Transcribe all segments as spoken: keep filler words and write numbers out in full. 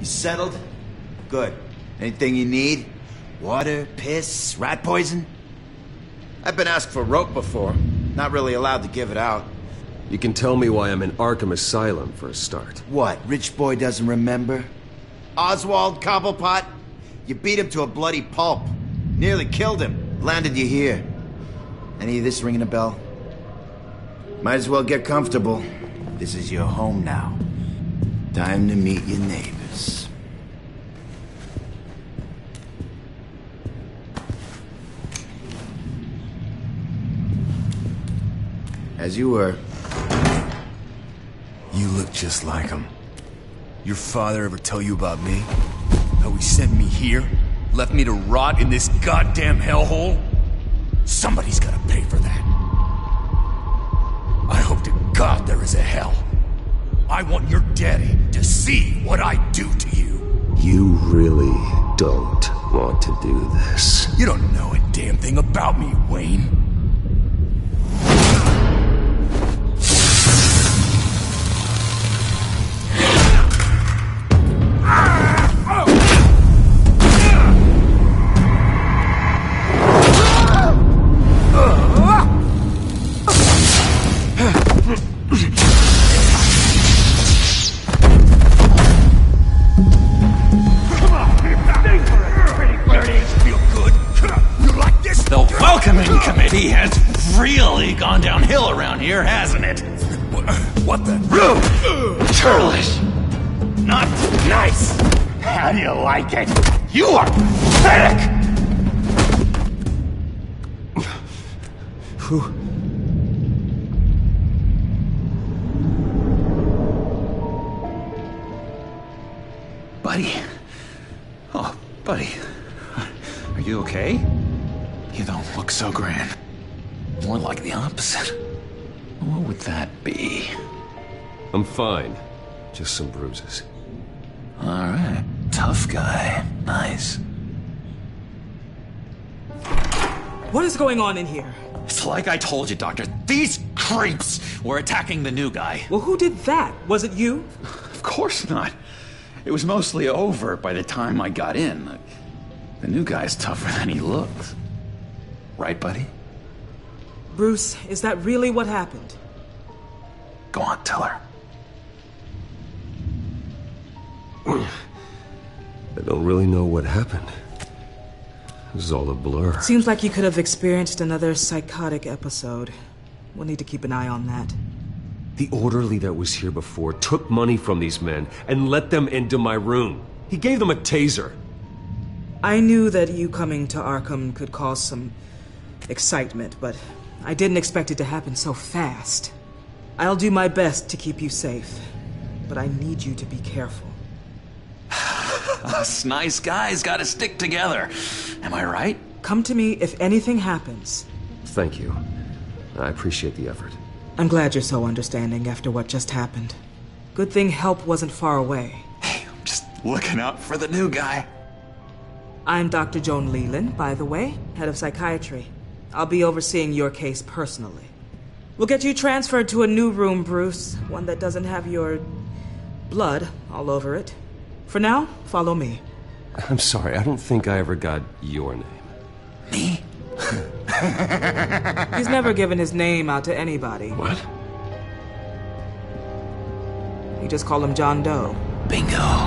You settled? Good. Anything you need? Water, piss, rat poison? I've been asked for rope before. Not really allowed to give it out. You can tell me why I'm in Arkham Asylum for a start. What, rich boy doesn't remember? Oswald Cobblepot? You beat him to a bloody pulp. Nearly killed him. Landed you here. Any of this ringing a bell? Might as well get comfortable. This is your home now. Time to meet your neighbors. As you were. You look just like him. Your father ever tell you about me? How he sent me here? Left me to rot in this goddamn hellhole? Somebody's gotta pay for that. I hope to God there is a hell. I want your daddy to see what I do to you. You really don't want to do this. You don't know a damn thing about me, Wayne. He has really gone downhill around here, hasn't it? What the? Churlish! Not nice! How do you like it? You are pathetic! Who? Buddy. Oh, buddy. Are you okay? You don't look so grand. More like the opposite. What would that be? I'm fine. Just some bruises. Alright. Tough guy. Nice. What is going on in here? It's like I told you, Doctor. These creeps were attacking the new guy. Well, who did that? Was it you? Of course not. It was mostly over by the time I got in. The new guy's tougher than he looks. Right, buddy? Bruce, is that really what happened? Go on, tell her. I don't really know what happened. This is all a blur. Seems like you could have experienced another psychotic episode. We'll need to keep an eye on that. The orderly that was here before took money from these men and let them into my room. He gave them a taser. I knew that you coming to Arkham could cause some excitement, but I didn't expect it to happen so fast. I'll do my best to keep you safe, but I need you to be careful. Us nice guys gotta stick together. Am I right? Come to me if anything happens. Thank you. I appreciate the effort. I'm glad you're so understanding after what just happened. Good thing help wasn't far away. Hey, I'm just looking out for the new guy. I'm Doctor Joan Leland, by the way, head of psychiatry. I'll be overseeing your case personally. We'll get you transferred to a new room, Bruce. One that doesn't have your blood all over it. For now, follow me. I'm sorry, I don't think I ever got your name. Me? He's never given his name out to anybody. What? You just call him John Doe. Bingo.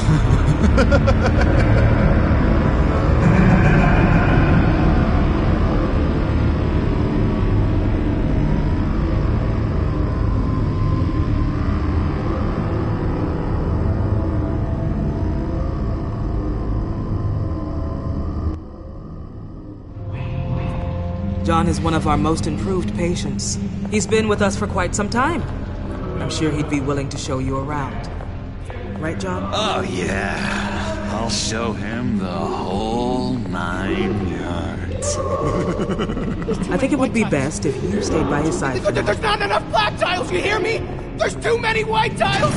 John is one of our most improved patients. He's been with us for quite some time. I'm sure he'd be willing to show you around. Right, John? Oh, yeah. I'll show him the whole nine yards. I think it would be best if you stayed by his side. There's not enough black tiles, you hear me? There's too many white tiles!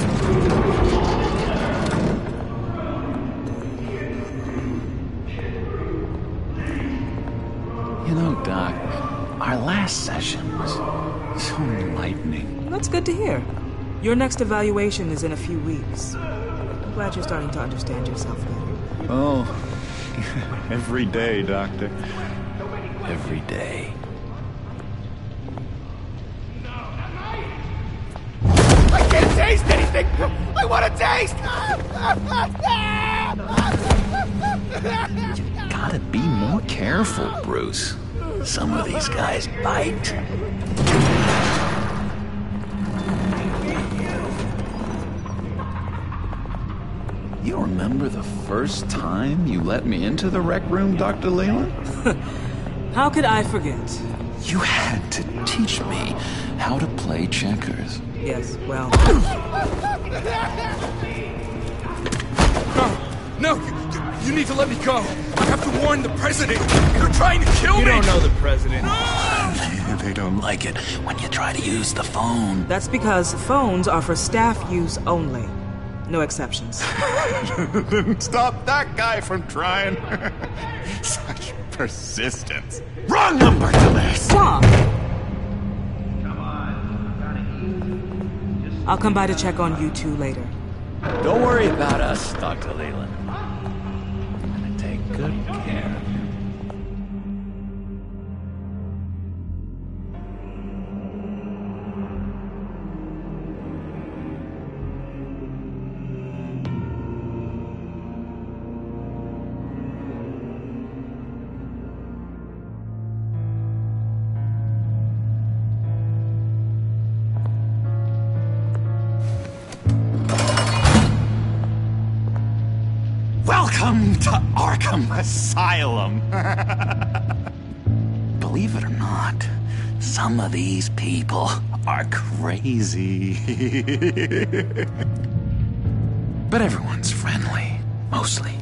You know, Doc, our last session was so enlightening. That's good to hear. Your next evaluation is in a few weeks. I'm glad you're starting to understand yourself better. Oh, every day, Doctor. Every day. I can't taste anything! I want to taste! You gotta be more careful, Bruce. Some of these guys bite. You remember the first time you let me into the rec room, Doctor Leland? How could I forget? You had to teach me how to play checkers. Yes, well... No! No! You, you need to let me go! I have to warn the president! They're trying to kill You me! don't know the president. They don't like it when you try to use the phone. That's because phones are for staff use only. No exceptions. Stop that guy from trying. Such persistence. Wrong number, dumbass! Tom! I'll come by to check on you two later. Don't worry about us, Doctor Leland. I'm gonna take good care of you. Welcome to Arkham Asylum. Believe it or not, some of these people are crazy. But everyone's friendly, mostly.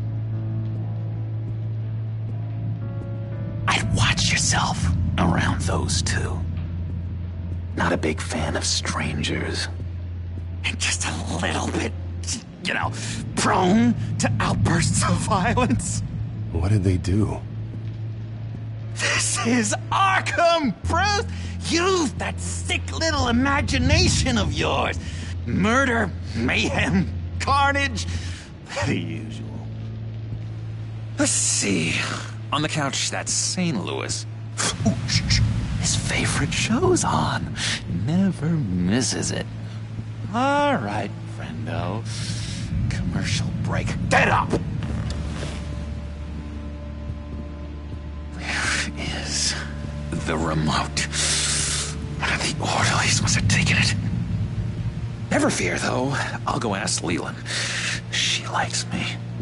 I'd watch yourself around those two. Not a big fan of strangers. And just a little bit, you know, prone to outbursts of violence. What did they do? This is Arkham, Bruce! Use that sick little imagination of yours. Murder, mayhem, carnage, the usual. Let's see. On the couch, that's Saint Louis. Ooh, shh, shh. His favorite show's on. Never misses it. All right, friendo. Commercial break. Get up! Where is the remote? One of the orderlies must have taken it. Never fear, though. I'll go ask Leland. She likes me.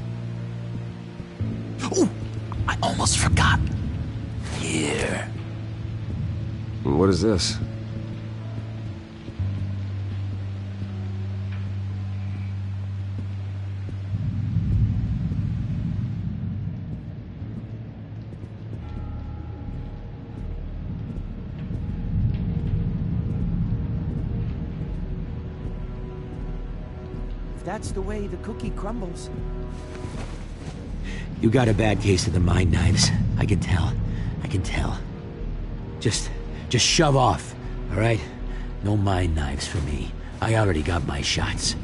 Ooh, I almost forgot. Here. What is this? That's the way the cookie crumbles. You got a bad case of the mind knives. I can tell. I can tell. Just, just shove off, all right? No mind knives for me. I already got my shots.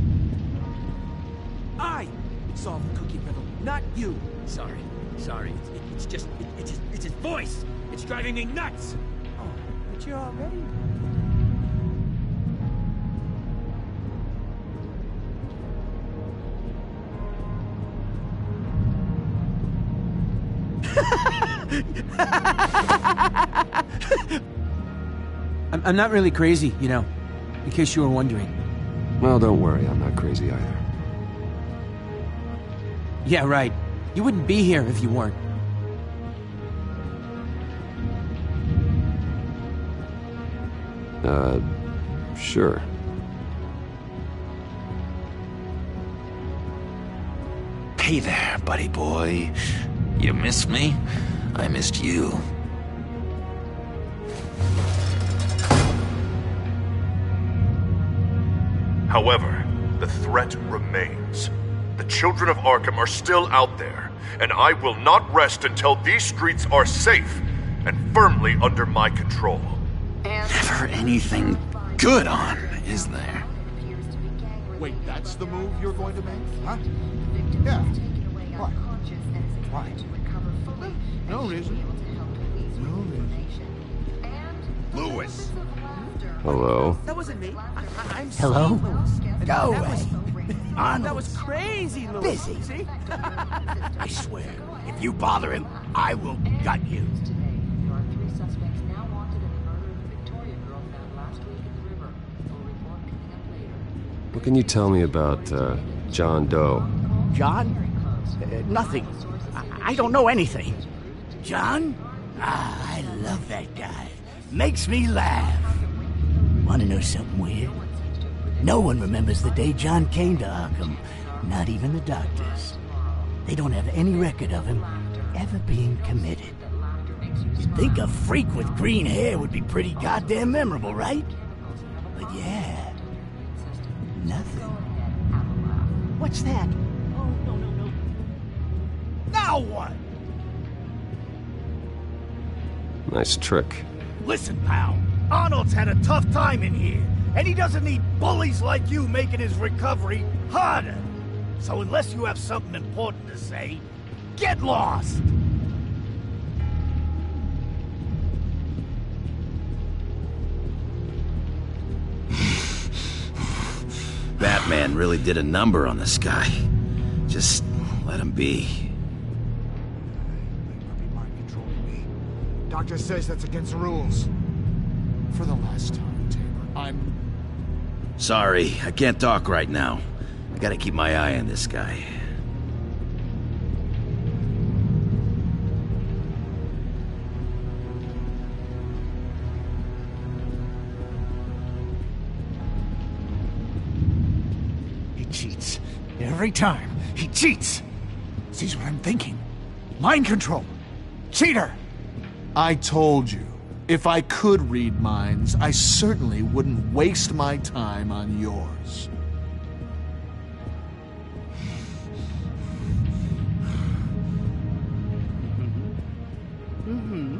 I solved the cookie riddle, not you. Sorry, sorry. It's, it, it's just, it, it's just, it's his voice. It's driving me nuts. Oh, but you're already... I'm, I'm not really crazy, you know, in case you were wondering. Well, don't worry, I'm not crazy either. Yeah, right. You wouldn't be here if you weren't. Uh, sure. Hey there, buddy boy. You miss me? I missed you. However, the threat remains. The children of Arkham are still out there, and I will not rest until these streets are safe and firmly under my control. Never anything good on is there? Wait, that's the move you're going to make? Huh? Yeah. What? Why? No reason. No reason. Lewis! Hello? That wasn't me. I, I, I'm Hello? Lewis. Go that away. Was, Arnold. that was crazy, Lewis. Busy. See? I swear, if you bother him, I will gut you. What can you tell me about, uh, John Doe? John? Uh, nothing. I, I don't know anything. John? Ah, I love that guy. Makes me laugh. Want to know something weird? No one remembers the day John came to Arkham. Not even the doctors. They don't have any record of him ever being committed. You'd think a freak with green hair would be pretty goddamn memorable, right? But yeah, nothing. What's that? Oh, no, no, no. Now what? Nice trick. Listen, pal. Arnold's had a tough time in here, and he doesn't need bullies like you making his recovery harder. So unless you have something important to say, get lost! Batman really did a number on this guy. Just let him be. Doctor says that's against the rules. For the last time, Taylor, I'm... Sorry, I can't talk right now. I gotta keep my eye on this guy. He cheats. Every time, he cheats! Sees what I'm thinking. Mind control. Cheater! I told you, if I could read minds, I certainly wouldn't waste my time on yours. Mm-hmm.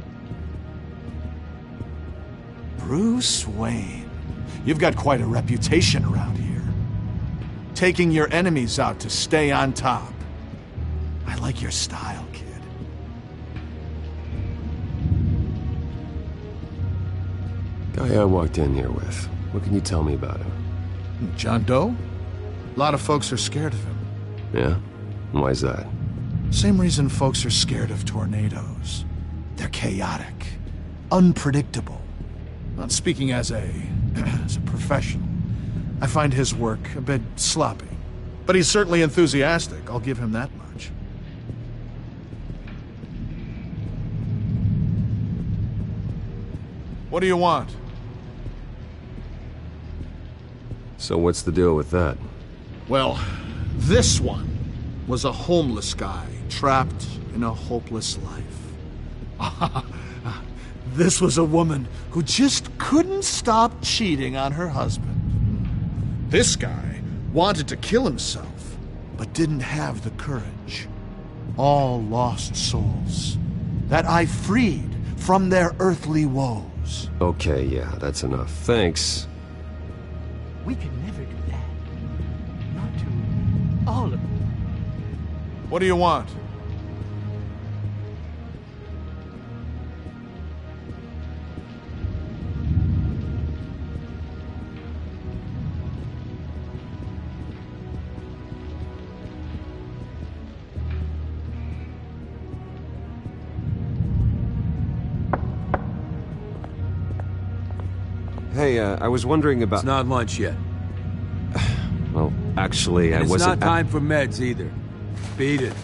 Bruce Wayne. You've got quite a reputation around here. Taking your enemies out to stay on top. I like your style, kid. Guy I walked in here with. What can you tell me about him? John Doe? A lot of folks are scared of him. Yeah? And why's that? Same reason folks are scared of tornadoes. They're chaotic, unpredictable. Not speaking as a... as a professional. I find his work a bit sloppy. But he's certainly enthusiastic, I'll give him that much. What do you want? So what's the deal with that? Well, this one was a homeless guy trapped in a hopeless life. This was a woman who just couldn't stop cheating on her husband. This guy wanted to kill himself, but didn't have the courage. All lost souls that I freed from their earthly woes. Okay, yeah, that's enough. Thanks. We could never do that. Not to all of them. What do you want? Hey, uh, I was wondering about... It's not lunch yet. Well, actually, and I it's wasn't... It's not time for meds, either. Beat it.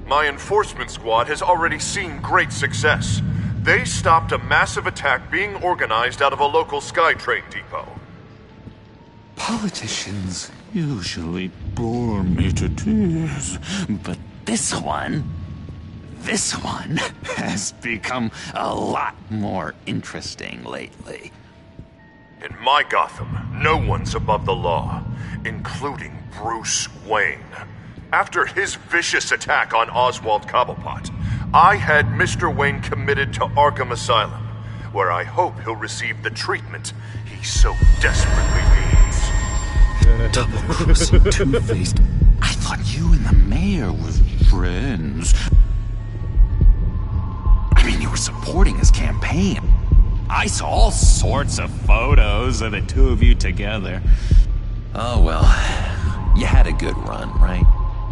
My enforcement squad has already seen great success. They stopped a massive attack being organized out of a local SkyTrain depot. Politicians usually bore me to tears, but this one, this one has become a lot more interesting lately. In my Gotham, no one's above the law, including Bruce Wayne. After his vicious attack on Oswald Cobblepot, I had Mister Wayne committed to Arkham Asylum, where I hope he'll receive the treatment he so desperately needs. Double-crossing, two-faced. I thought you and the mayor were friends. I mean, you were supporting his campaign. I saw all sorts of photos of the two of you together. Oh, well, you had a good run, right?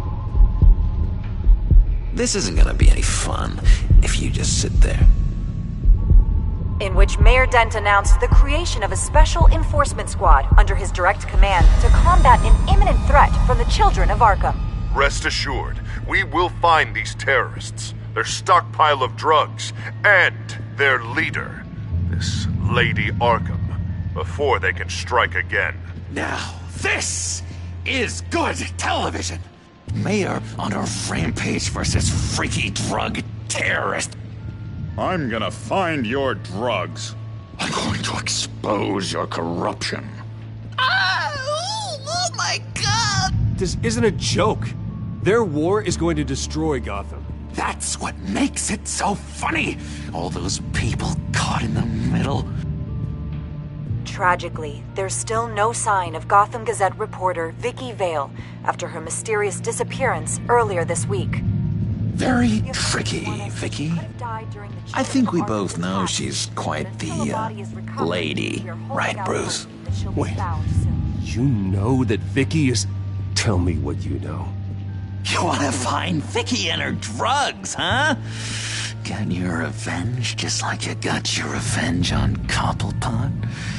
This isn't gonna be any fun if you just sit there. In which Mayor Dent announced the creation of a special enforcement squad under his direct command to combat an imminent threat from the children of Arkham. Rest assured, we will find these terrorists, their stockpile of drugs, and their leader, this Lady Arkham, before they can strike again. Now, this is good television. Mayor on a rampage versus freaky drug terrorist. I'm gonna find your drugs. I'm going to expose your corruption. Ah, oh, oh my god! This isn't a joke. Their war is going to destroy Gotham. That's what makes it so funny. All those people caught in the middle. Tragically, there's still no sign of Gotham Gazette reporter Vicky Vale after her mysterious disappearance earlier this week. Very tricky, Vicky. I think we both know she's quite the, uh, lady, right, Bruce? Wait, you know that Vicky is... Tell me what you know. You wanna find Vicky and her drugs, huh? Get your revenge just like you got your revenge on Cobblepot?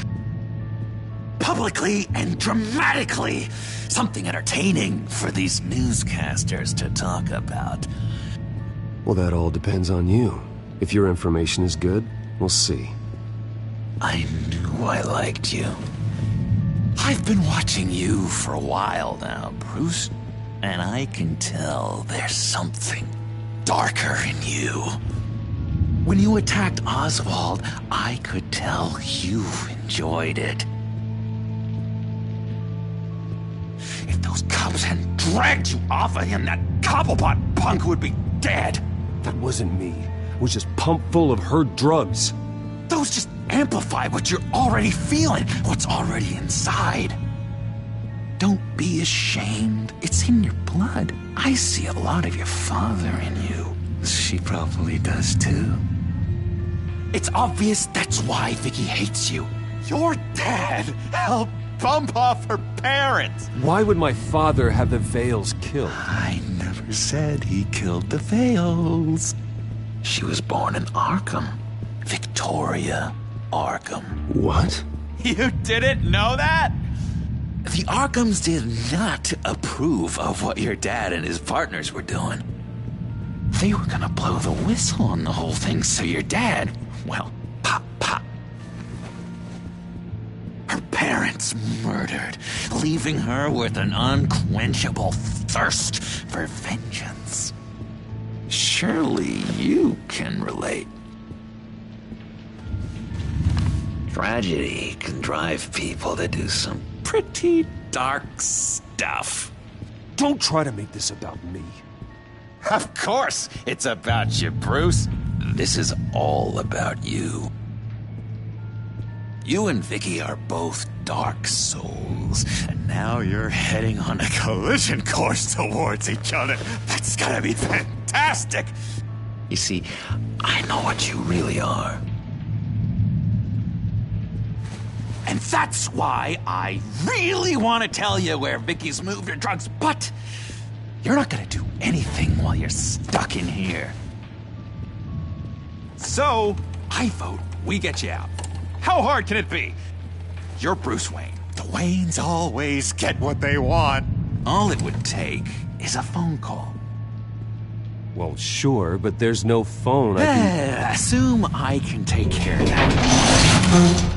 Publicly and dramatically! Something entertaining for these newscasters to talk about. Well, that all depends on you. If your information is good, we'll see. I knew I liked you. I've been watching you for a while now, Bruce, and I can tell there's something darker in you. When you attacked Oswald, I could tell you enjoyed it. If those cops hadn't dragged you off of him, that Cobblepot punk would be dead. That wasn't me. It was just pumped full of her drugs. Those just amplify what you're already feeling, what's already inside. Don't be ashamed. It's in your blood. I see a lot of your father in you. She probably does too. It's obvious that's why Vicky hates you. Your dad helped bump off her parents. Why would my father have the Vales killed? I never said he killed the Vales. She was born in Arkham. Victoria Arkham. What? You didn't know that? The Arkhams did not approve of what your dad and his partners were doing. They were gonna blow the whistle on the whole thing, so your dad, well, pop, pop. Her parents murdered, leaving her with an unquenchable thirst for vengeance. Surely you can relate. Tragedy can drive people to do some pretty dark stuff. Don't try to make this about me. Of course it's about you, Bruce. This is all about you. You and Vicky are both dark souls, and now you're heading on a collision course towards each other. That's gonna be fantastic! You see, I know what you really are. And that's why I really want to tell you where Vicky's moved her drugs, but you're not gonna do anything while you're stuck in here. So, I vote we get you out. How hard can it be? You're Bruce Wayne. The Waynes always get what they want. All it would take is a phone call. Well, sure, but there's no phone. I can... Assume I can take care of that.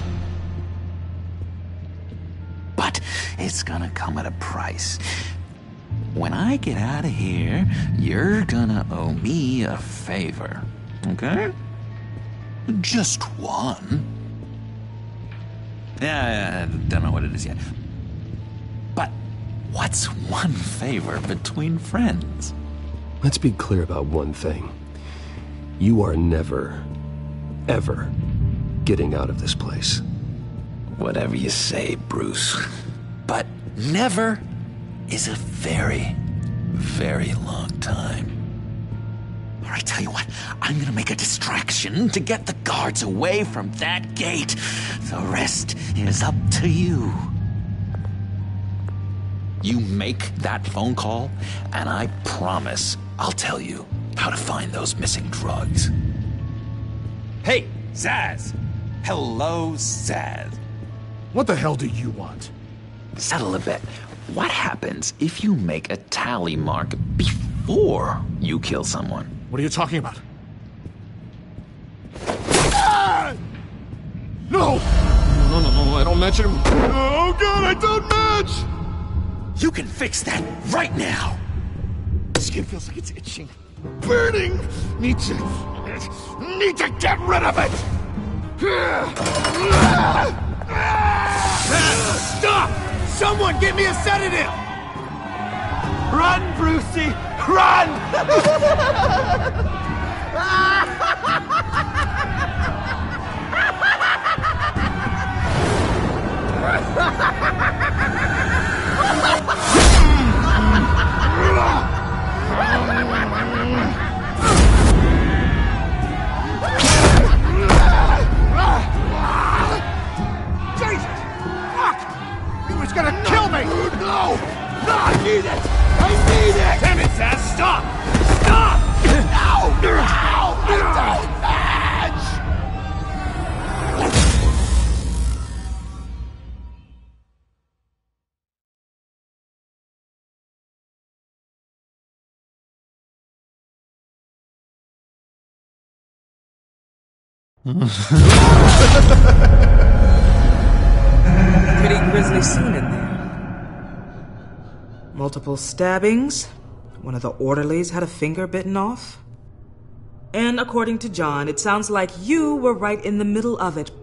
But it's gonna come at a price. When I get out of here, you're gonna owe me a favor, okay? Just one. Yeah, I don't know what it is yet. But what's one favor between friends? Let's be clear about one thing. You are never, ever getting out of this place. Whatever you say, Bruce. But never is a very, very long time. All right, tell you what, I'm gonna make a distraction to get the guards away from that gate. The rest is up to you. You make that phone call, and I promise I'll tell you how to find those missing drugs. Hey, Zsasz! Hello, Zsasz. What the hell do you want? Settle a bit. What happens if you make a tally mark before you kill someone? What are you talking about? Ah! No! No, no, no, I don't match him. Oh, God, I don't match! You can fix that right now! Skin feels like it's itching. Burning! Need to... Need to get rid of it! Stop! Someone get me a sedative! Run, Brucey! Run! Jesus! Fuck! He was gonna kill me! No! No, I need it! I need it! Damn it, Zsasz! Stop! Stop! No! No! I don't match! Pretty grisly scene in there. Multiple stabbings. One of the orderlies had a finger bitten off. And according to John, it sounds like you were right in the middle of it.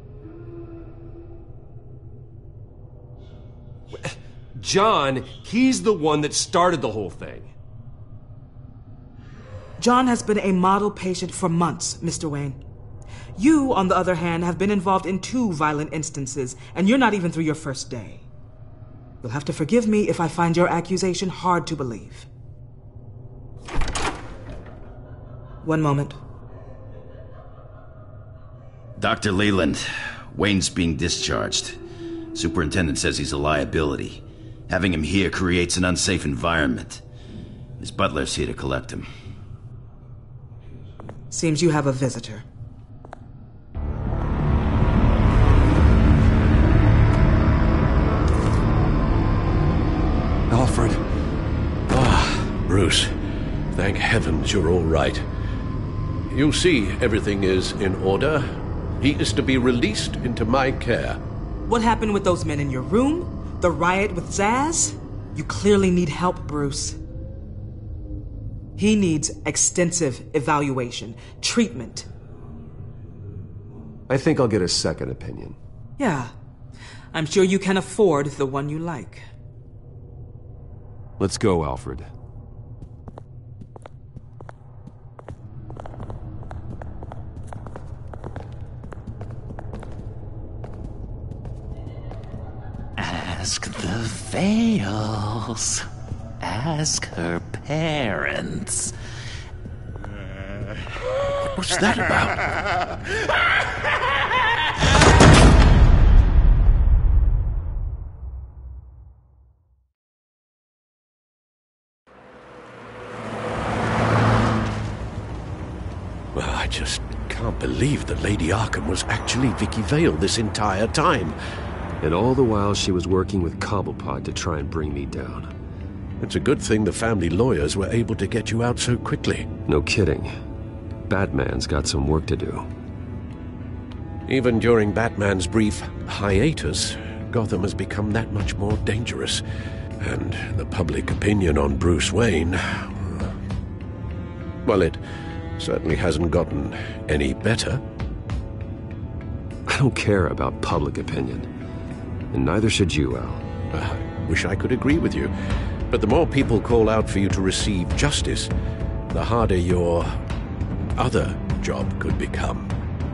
John, he's the one that started the whole thing. John has been a model patient for months, Mister Wayne. You, on the other hand, have been involved in two violent instances, and you're not even through your first day. You'll have to forgive me if I find your accusation hard to believe. One moment. Doctor Leland, Wayne's being discharged. Superintendent says he's a liability. Having him here creates an unsafe environment. His butler's here to collect him. Seems you have a visitor. Alfred. Ah, Bruce. Thank heavens you're all right. You see, everything is in order. He is to be released into my care. What happened with those men in your room? The riot with Zsasz? You clearly need help, Bruce. He needs extensive evaluation, treatment. I think I'll get a second opinion. Yeah. I'm sure you can afford the one you like. Let's go, Alfred. Ask the Vales. Ask her parents. What's that about? Well, I just can't believe that Lady Arkham was actually Vicky Vale this entire time. And all the while she was working with Cobblepot to try and bring me down. It's a good thing the family lawyers were able to get you out so quickly. No kidding. Batman's got some work to do. Even during Batman's brief hiatus, Gotham has become that much more dangerous. And the public opinion on Bruce Wayne... well, it certainly hasn't gotten any better. I don't care about public opinion. And neither should you, Al. I wish I could agree with you. But the more people call out for you to receive justice, the harder your other job could become.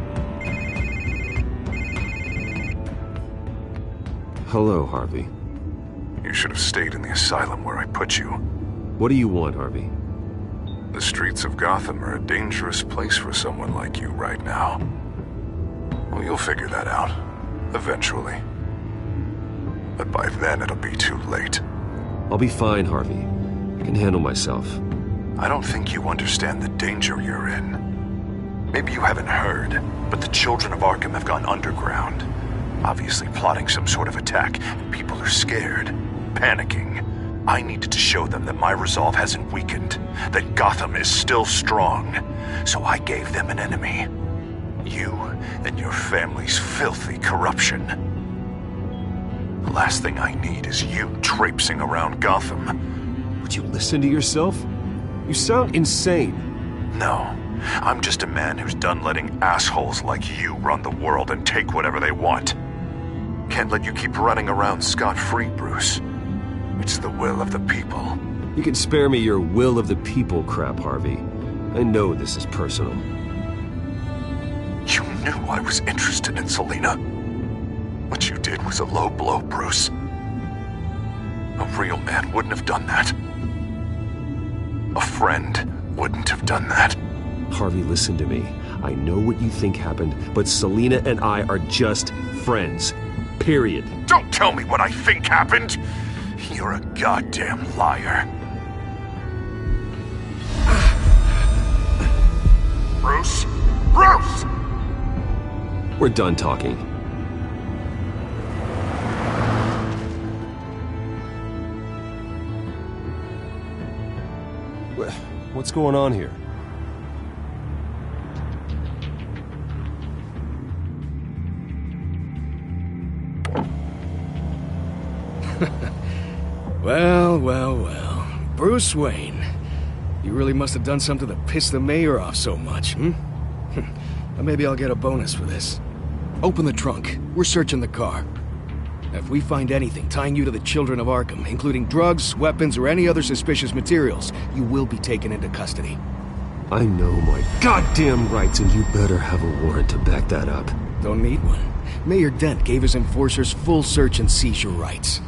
Hello, Harvey. You should have stayed in the asylum where I put you. What do you want, Harvey? The streets of Gotham are a dangerous place for someone like you right now. Well, you'll figure that out. Eventually. But by then it'll be too late. I'll be fine, Harvey. I can handle myself. I don't think you understand the danger you're in. Maybe you haven't heard, but the children of Arkham have gone underground. Obviously plotting some sort of attack, and people are scared, panicking. I needed to show them that my resolve hasn't weakened, that Gotham is still strong. So I gave them an enemy. You and your family's filthy corruption. The last thing I need is you traipsing around Gotham. Would you listen to yourself? You sound insane. No. I'm just a man who's done letting assholes like you run the world and take whatever they want. Can't let you keep running around scot-free, Bruce. It's the will of the people. You can spare me your will of the people crap, Harvey. I know this is personal. You knew I was interested in Selina. What you did was a low blow, Bruce. A real man wouldn't have done that. A friend wouldn't have done that. Harvey, listen to me. I know what you think happened, but Selina and I are just friends. Period. Don't tell me what I think happened! You're a goddamn liar. Bruce? Bruce! We're done talking. What's going on here? Well, well, well. Bruce Wayne. You really must have done something to piss the mayor off so much, hmm? Well, maybe I'll get a bonus for this. Open the trunk. We're searching the car. If we find anything tying you to the children of Arkham, including drugs, weapons, or any other suspicious materials, you will be taken into custody. I know my goddamn rights, and you better have a warrant to back that up. Don't need one. Mayor Dent gave his enforcers full search and seizure rights.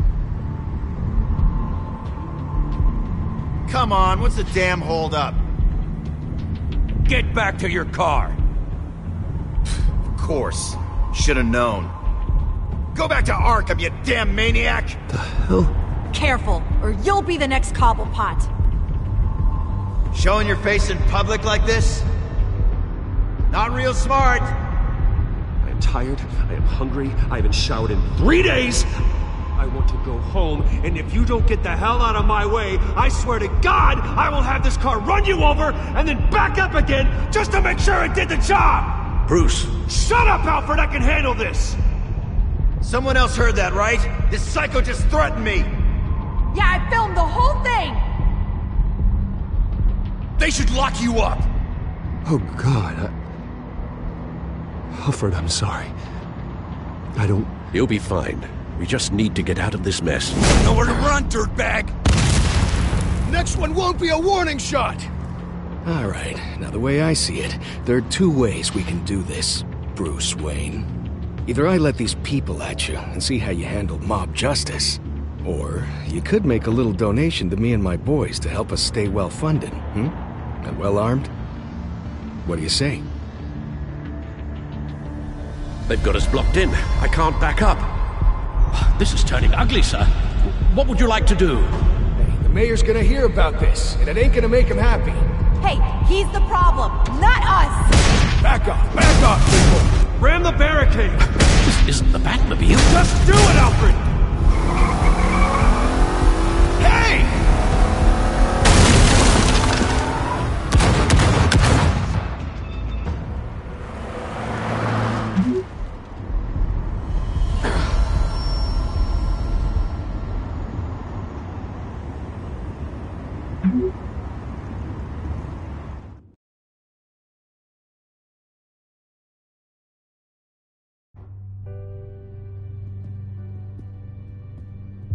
Come on, what's the damn holdup? Get back to your car! Of course. Should've known. Go back to Arkham, you damn maniac! The hell? Careful, or you'll be the next Cobblepot. Showing your face in public like this? Not real smart. I am tired, I am hungry, I haven't showered in three days! I want to go home, and if you don't get the hell out of my way, I swear to God, I will have this car run you over, and then back up again, just to make sure it did the job! Bruce! Shut up, Alfred, I can handle this! Someone else heard that, right? This psycho just threatened me! Yeah, I filmed the whole thing! They should lock you up! Oh, God, I... Alfred, I'm sorry. I don't... You'll be fine. We just need to get out of this mess. Nowhere to run, dirtbag! Next one won't be a warning shot! All right, now the way I see it, there are two ways we can do this, Bruce Wayne. Either I let these people at you and see how you handle mob justice, or you could make a little donation to me and my boys to help us stay well-funded, hmm? And well-armed? What do you say? They've got us blocked in. I can't back up. This is turning ugly, sir. What would you like to do? Hey, the mayor's gonna hear about this, and it ain't gonna make him happy. Hey, he's the problem, not us! Back off, back off, people! Ram the barricade! This isn't the Batmobile. Just do it, Alfred! Hey!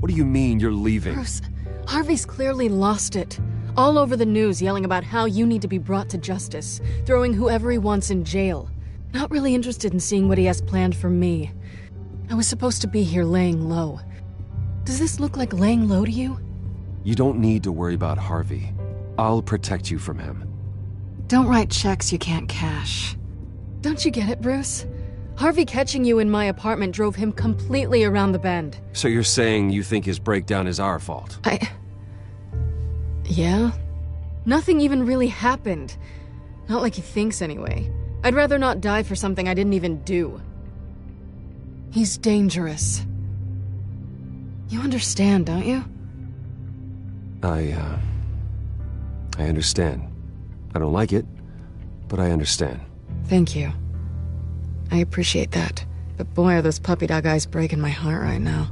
What do you mean you're leaving? Bruce, Harvey's clearly lost it. All over the news yelling about how you need to be brought to justice, throwing whoever he wants in jail. Not really interested in seeing what he has planned for me. I was supposed to be here laying low. Does this look like laying low to you? You don't need to worry about Harvey. I'll protect you from him. Don't write checks you can't cash. Don't you get it, Bruce? Harvey catching you in my apartment drove him completely around the bend. So you're saying you think his breakdown is our fault? I... Yeah? Nothing even really happened. Not like he thinks, anyway. I'd rather not die for something I didn't even do. He's dangerous. You understand, don't you? I, uh... I understand. I don't like it, but I understand. Thank you. I appreciate that. But boy, are those puppy dog eyes breaking my heart right now.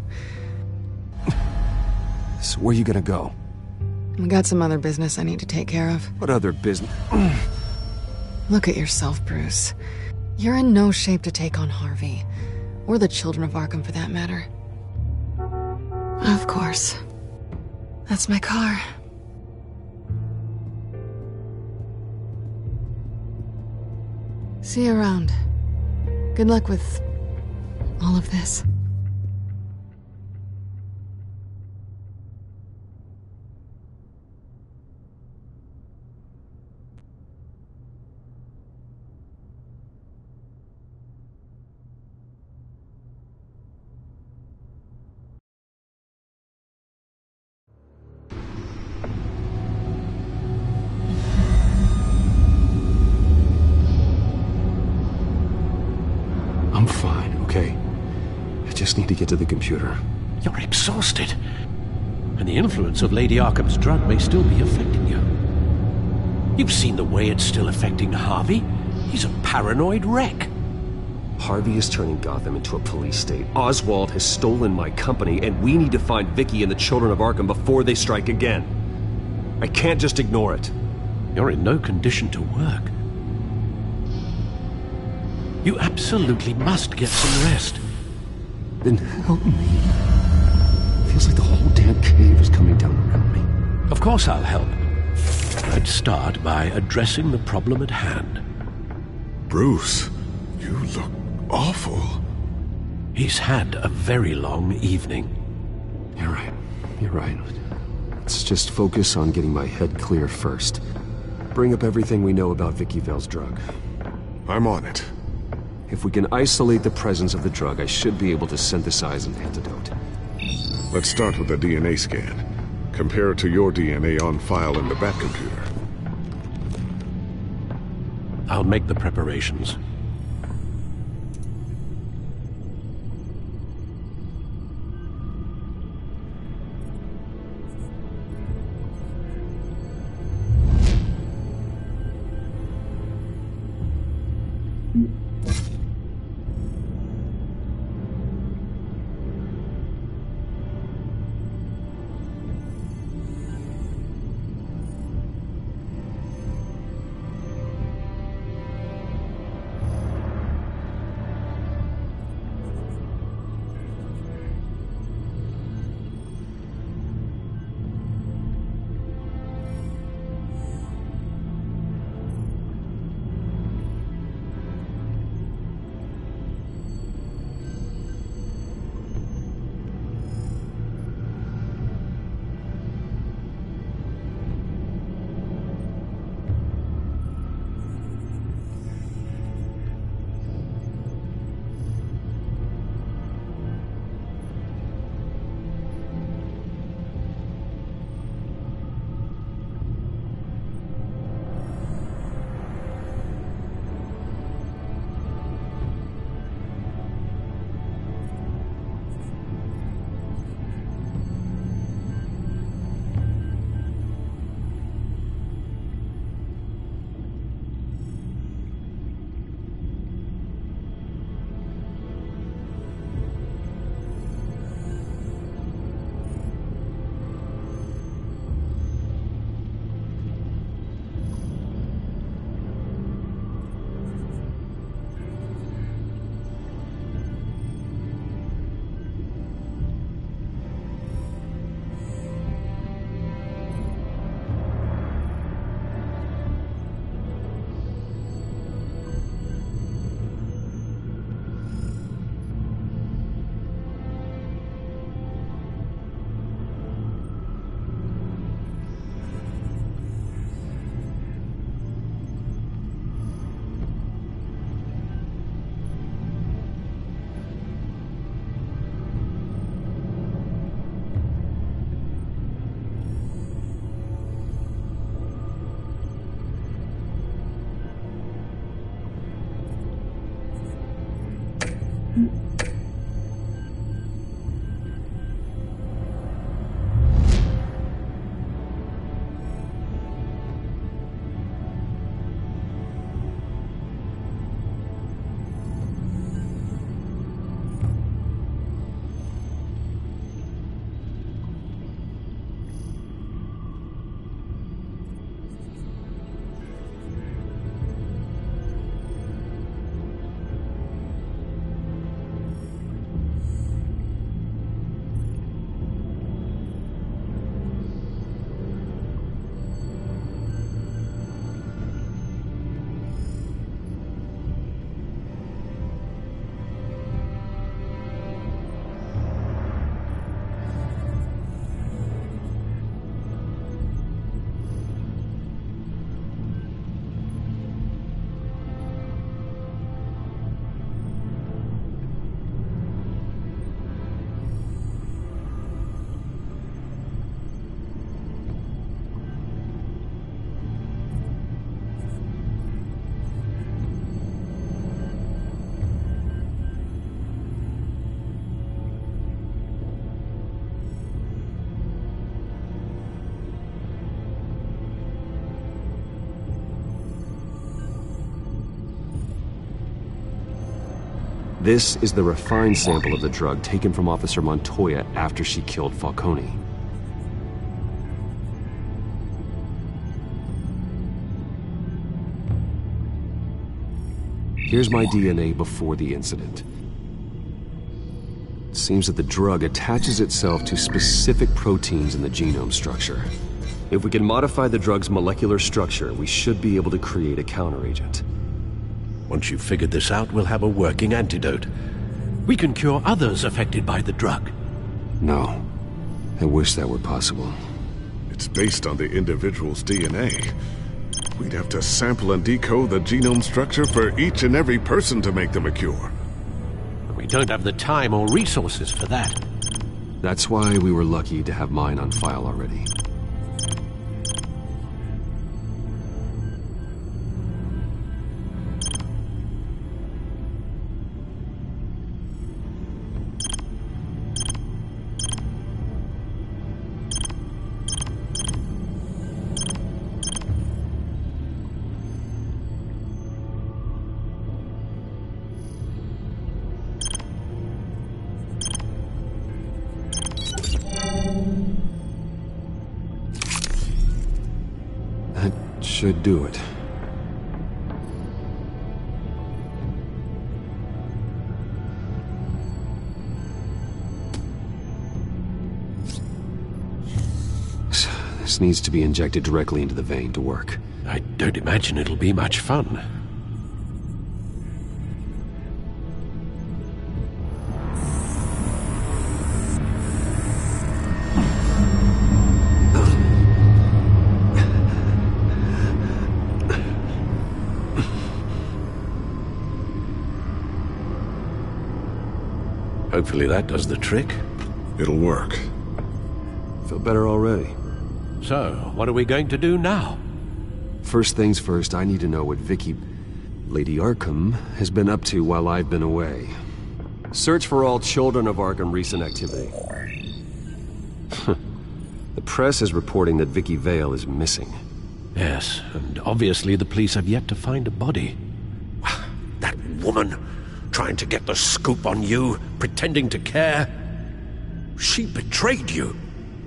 So where you gonna go? I got some other business I need to take care of. What other business? Look at yourself, Bruce. You're in no shape to take on Harvey. Or the children of Arkham, for that matter. Of course. That's my car. See you around. Good luck with all of this. I'm fine, okay? I just need to get to the computer. You're exhausted. And the influence of Lady Arkham's drug may still be affecting you. You've seen the way it's still affecting Harvey. He's a paranoid wreck. Harvey is turning Gotham into a police state. Oswald has stolen my company, and we need to find Vicky and the children of Arkham before they strike again. I can't just ignore it. You're in no condition to work. You absolutely must get some rest. Then help me. Feels like the whole damn cave is coming down around me. Of course I'll help. I'd start by addressing the problem at hand. Bruce, you look awful. He's had a very long evening. You're right. You're right. Let's just focus on getting my head clear first. Bring up everything we know about Vicky Vale's drug. I'm on it. If we can isolate the presence of the drug, I should be able to synthesize an antidote. Let's start with a D N A scan. Compare it to your D N A on file in the Batcomputer. I'll make the preparations. This is the refined sample of the drug taken from Officer Montoya after she killed Falcone. Here's my D N A before the incident. It seems that the drug attaches itself to specific proteins in the genome structure. If we can modify the drug's molecular structure, we should be able to create a counteragent. Once you've figured this out, we'll have a working antidote. We can cure others affected by the drug. No. I wish that were possible. It's based on the individual's D N A. We'd have to sample and decode the genome structure for each and every person to make them a cure. We don't have the time or resources for that. That's why we were lucky to have mine on file already. Should do it. This needs to be injected directly into the vein to work. I don't imagine it'll be much fun. Hopefully that does the trick. It'll work. Feel better already. So, what are we going to do now? First things first, I need to know what Vicky... Lady Arkham has been up to while I've been away. Search for all children of Arkham recent activity. The press is reporting that Vicky Vale is missing. Yes, and obviously the police have yet to find a body. That woman, trying to get the scoop on you, pretending to care. She betrayed you.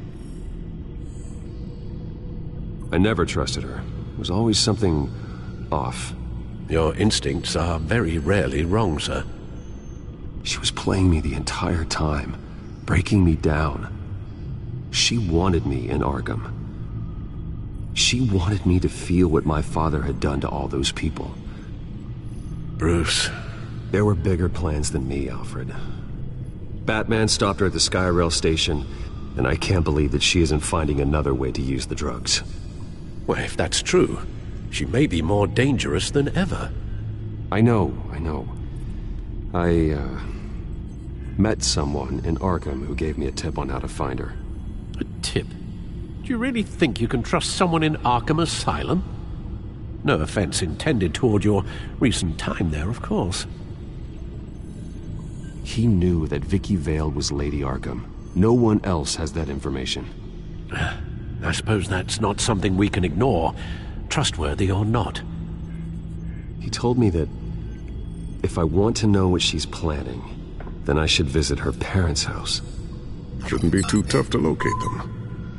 I never trusted her. There was always something off. Your instincts are very rarely wrong, sir. She was playing me the entire time, breaking me down. She wanted me in Arkham. She wanted me to feel what my father had done to all those people. Bruce. There were bigger plans than me, Alfred. Batman stopped her at the Skyrail station, and I can't believe that she isn't finding another way to use the drugs. Well, if that's true, she may be more dangerous than ever. I know, I know. I, uh... met someone in Arkham who gave me a tip on how to find her. A tip? Do you really think you can trust someone in Arkham Asylum? No offense intended toward your recent time there, of course. He knew that Vicky Vale was Lady Arkham. No one else has that information. I suppose that's not something we can ignore, trustworthy or not. He told me that if I want to know what she's planning, then I should visit her parents' house. Shouldn't be too tough to locate them.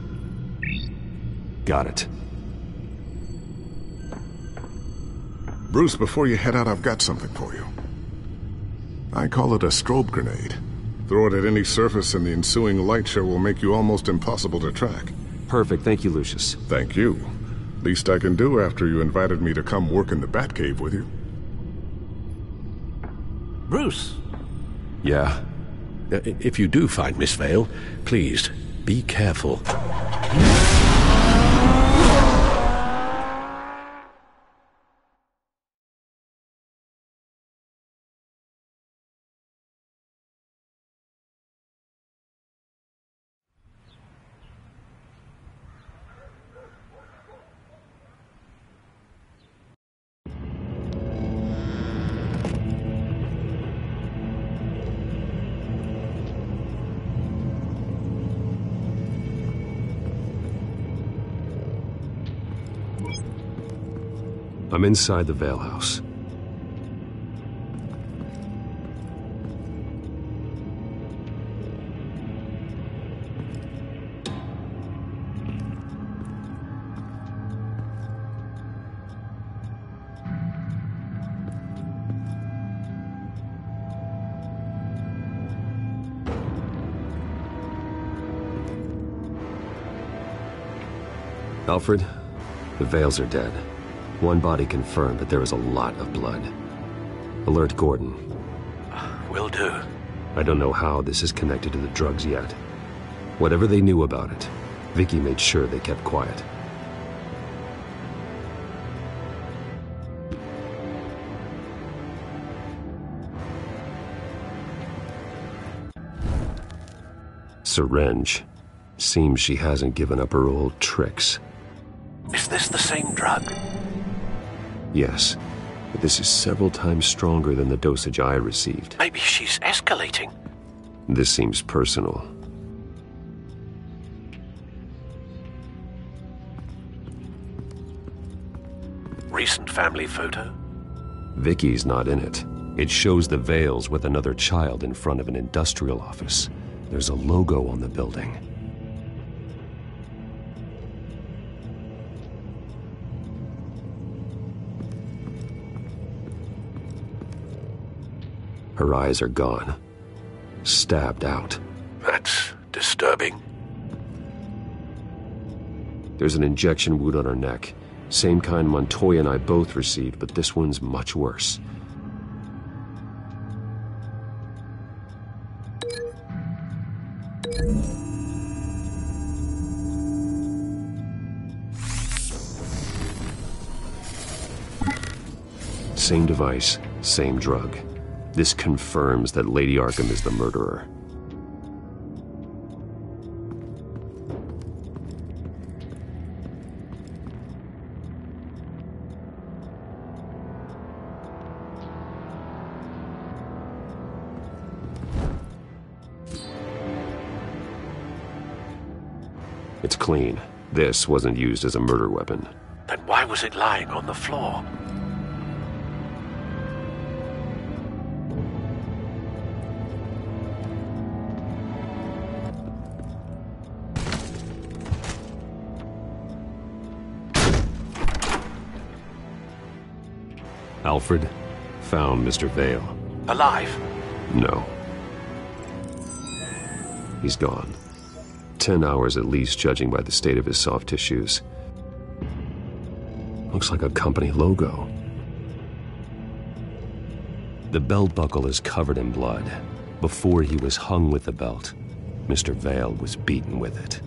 Got it. Bruce, before you head out, I've got something for you. I call it a strobe grenade. Throw it at any surface and the ensuing light show will make you almost impossible to track. Perfect, thank you, Lucius. Thank you. Least I can do after you invited me to come work in the Batcave with you. Bruce? Yeah? If you do find Miss Vale, please, be careful. I'm inside the Vale house. Alfred, the Vales are dead. One body confirmed, but there is a lot of blood. Alert Gordon. Will do. I don't know how this is connected to the drugs yet. Whatever they knew about it, Vicky made sure they kept quiet. Syringe. Seems she hasn't given up her old tricks. Is this the same drug? Yes, but this is several times stronger than the dosage I received. Maybe she's escalating. This seems personal. Recent family photo? Vicky's not in it. It shows the Vales with another child in front of an industrial office. There's a logo on the building. Her eyes are gone. Stabbed out. That's disturbing. There's an injection wound on her neck. Same kind Montoya and I both received, but this one's much worse. Same device, same drug. This confirms that Lady Arkham is the murderer. It's clean. This wasn't used as a murder weapon. Then why was it lying on the floor? Alfred found Mister Vale. Alive? No. He's gone. Ten hours at least, judging by the state of his soft tissues. Looks like a company logo. The belt buckle is covered in blood. Before he was hung with the belt, Mister Vale was beaten with it.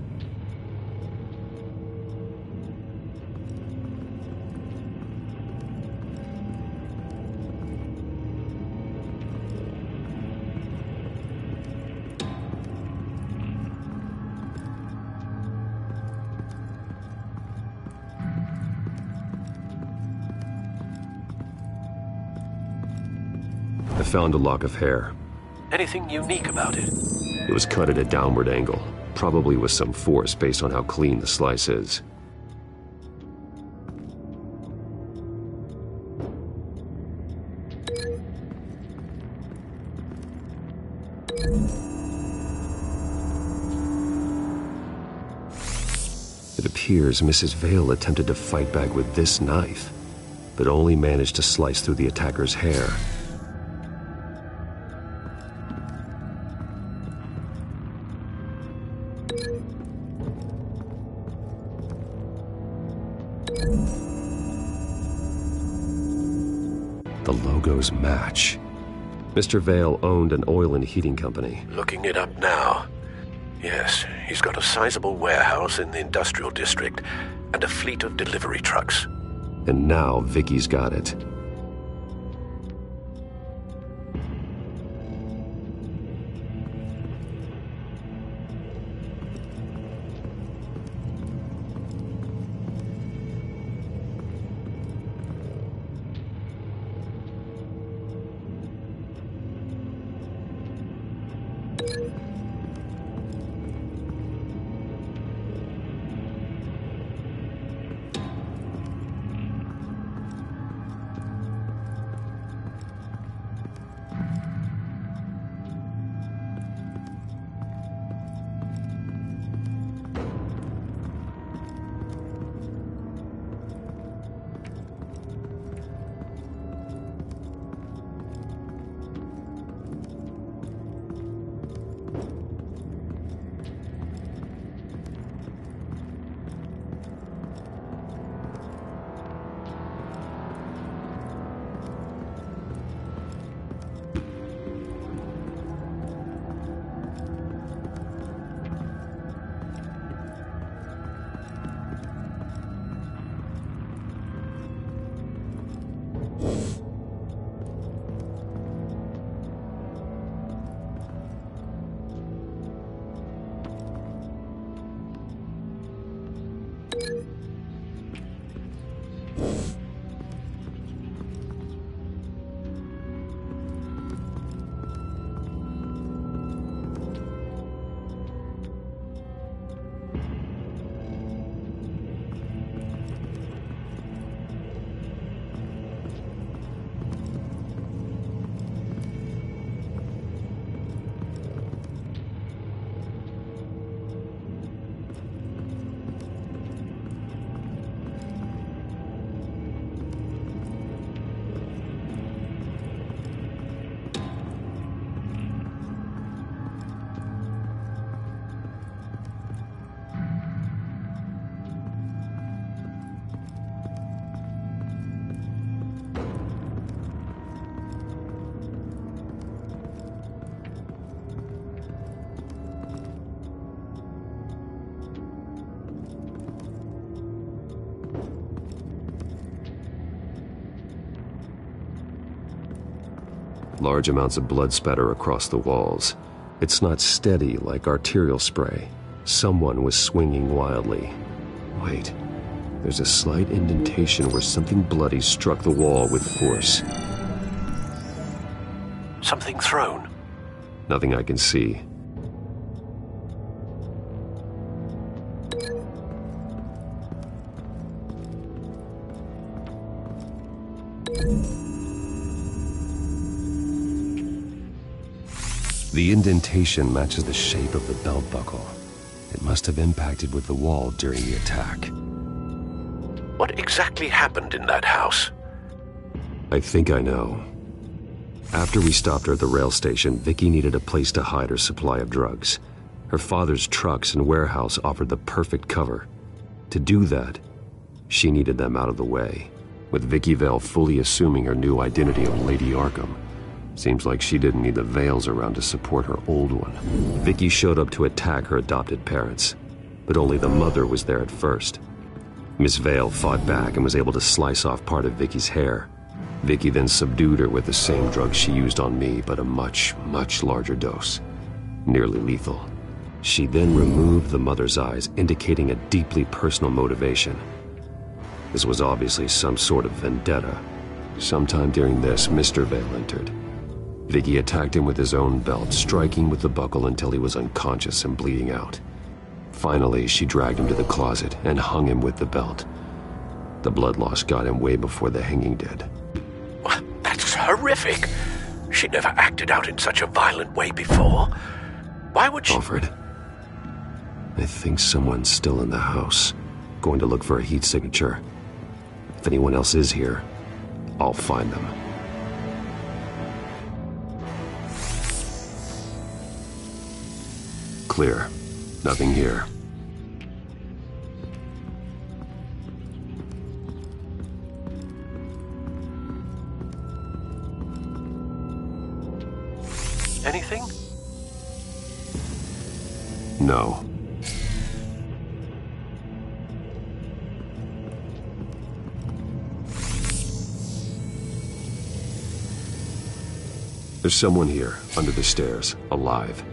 I found a lock of hair. Anything unique about it? It was cut at a downward angle, probably with some force based on how clean the slice is. It appears Missus Vale attempted to fight back with this knife, but only managed to slice through the attacker's hair. The logos match. Mister Vale owned an oil and heating company. Looking it up now. Yes, he's got a sizable warehouse in the industrial district and a fleet of delivery trucks. And now Vicky's got it. Large amounts of blood spatter across the walls. It's not steady like arterial spray. Someone was swinging wildly. Wait, there's a slight indentation where something bloody struck the wall with force. Something thrown? Nothing I can see. The indentation matches the shape of the belt buckle. It must have impacted with the wall during the attack. What exactly happened in that house? I think I know. After we stopped her at the rail station, Vicky needed a place to hide her supply of drugs. Her father's trucks and warehouse offered the perfect cover. To do that, she needed them out of the way, with Vicky Vale fully assuming her new identity of Lady Arkham. Seems like she didn't need the Vales around to support her old one. Vicky showed up to attack her adopted parents, but only the mother was there at first. Miss Vale fought back and was able to slice off part of Vicky's hair. Vicky then subdued her with the same drug she used on me, but a much, much larger dose. Nearly lethal. She then removed the mother's eyes, indicating a deeply personal motivation. This was obviously some sort of vendetta. Sometime during this, Mister Vale entered. Vicky attacked him with his own belt, striking with the buckle until he was unconscious and bleeding out. Finally, she dragged him to the closet and hung him with the belt. The blood loss got him way before the hanging did. That's horrific. She never acted out in such a violent way before. Why would she... Alfred, I think someone's still in the house. Going to look for a heat signature. If anyone else is here, I'll find them. Clear. Nothing here. Anything? No. There's someone here, under the stairs, alive.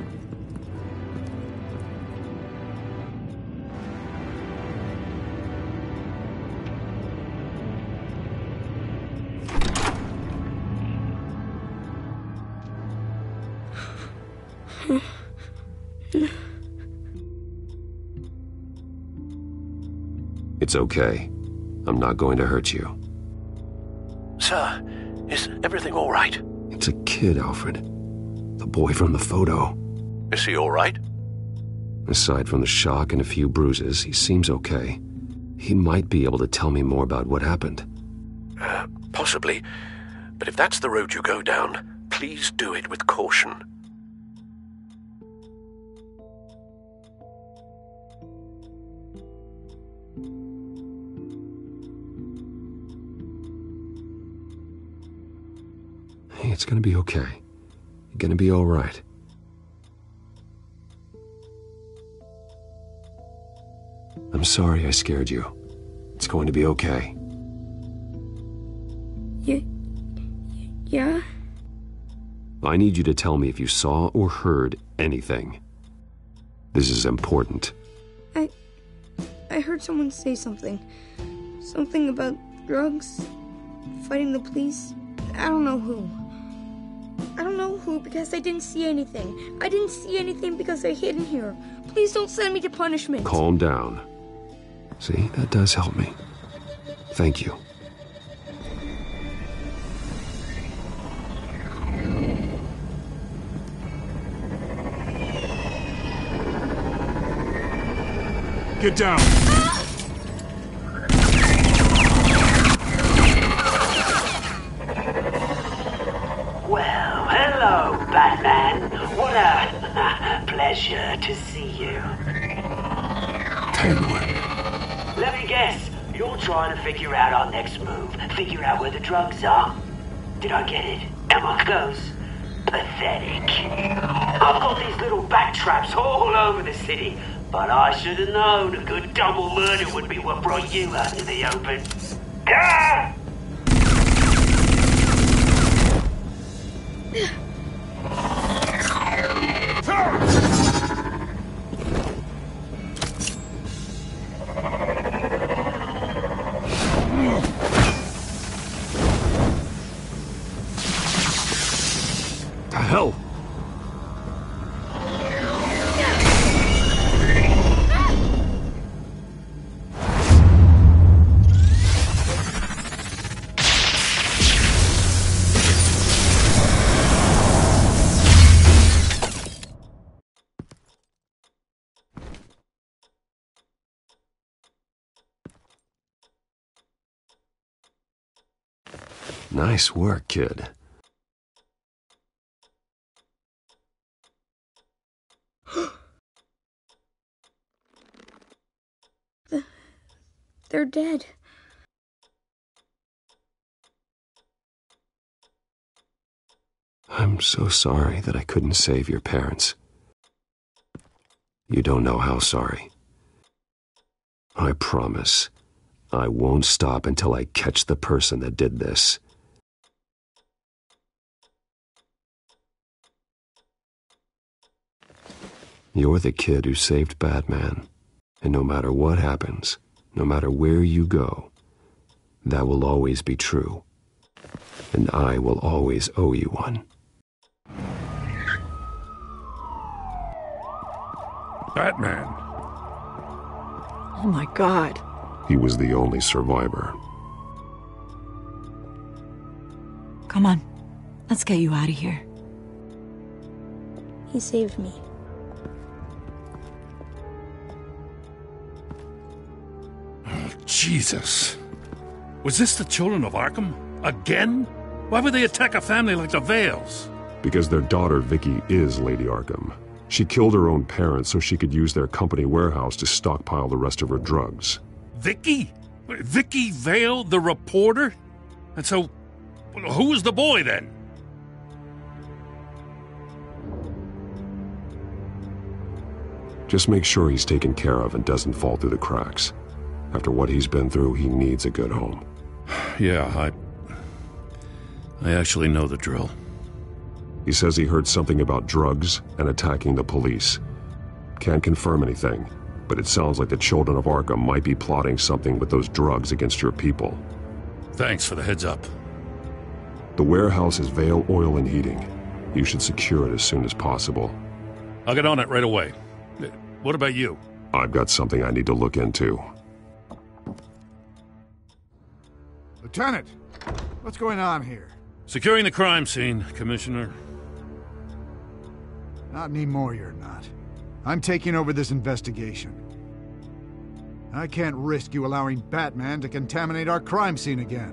It's okay. I'm not going to hurt you. Sir, is everything all right? It's a kid, Alfred. The boy from the photo. Is he all right? Aside from the shock and a few bruises, he seems okay. He might be able to tell me more about what happened. Uh, possibly. But if that's the road you go down, please do it with caution. Hey, it's gonna be okay. You're gonna be all right. I'm sorry I scared you. It's going to be okay. Yeah? Yeah? I need you to tell me if you saw or heard anything. This is important. I... I heard someone say something. Something about drugs, fighting the police. I don't know who. I don't know who because I didn't see anything. I didn't see anything because I hid in here. Please don't send me to punishment. Calm down. See, that does help me. Thank you. Get down! Well, hello, Batman. What a pleasure to see you. Penguin. Let me guess, you're trying to figure out our next move. Figure out where the drugs are. Did I get it? Am I close? Pathetic. I've got these little bat traps all over the city, but I should have known a good double murder would be what brought you out in the open. Ah! The hell? Nice work, kid. They're dead. I'm so sorry that I couldn't save your parents. You don't know how sorry. I promise, I won't stop until I catch the person that did this. You're the kid who saved Batman, and no matter what happens, no matter where you go, that will always be true, and I will always owe you one. Batman. Oh my god. He was the only survivor. Come on. Let's get you out of here. He saved me. Oh, Jesus. Was this the children of Arkham? Again? Why would they attack a family like the Vales? Because their daughter, Vicky, is Lady Arkham. She killed her own parents so she could use their company warehouse to stockpile the rest of her drugs. Vicky? Vicky Vale, the reporter? And so, who was the boy then? Just make sure he's taken care of and doesn't fall through the cracks. After what he's been through, he needs a good home. Yeah, I... I actually know the drill. He says he heard something about drugs and attacking the police. Can't confirm anything, but it sounds like the children of Arkham might be plotting something with those drugs against your people. Thanks for the heads up. The warehouse is Vale Oil and Heating. You should secure it as soon as possible. I'll get on it right away. What about you? I've got something I need to look into. Lieutenant, what's going on here? Securing the crime scene, Commissioner. Not anymore, you're not. I'm taking over this investigation. I can't risk you allowing Batman to contaminate our crime scene again.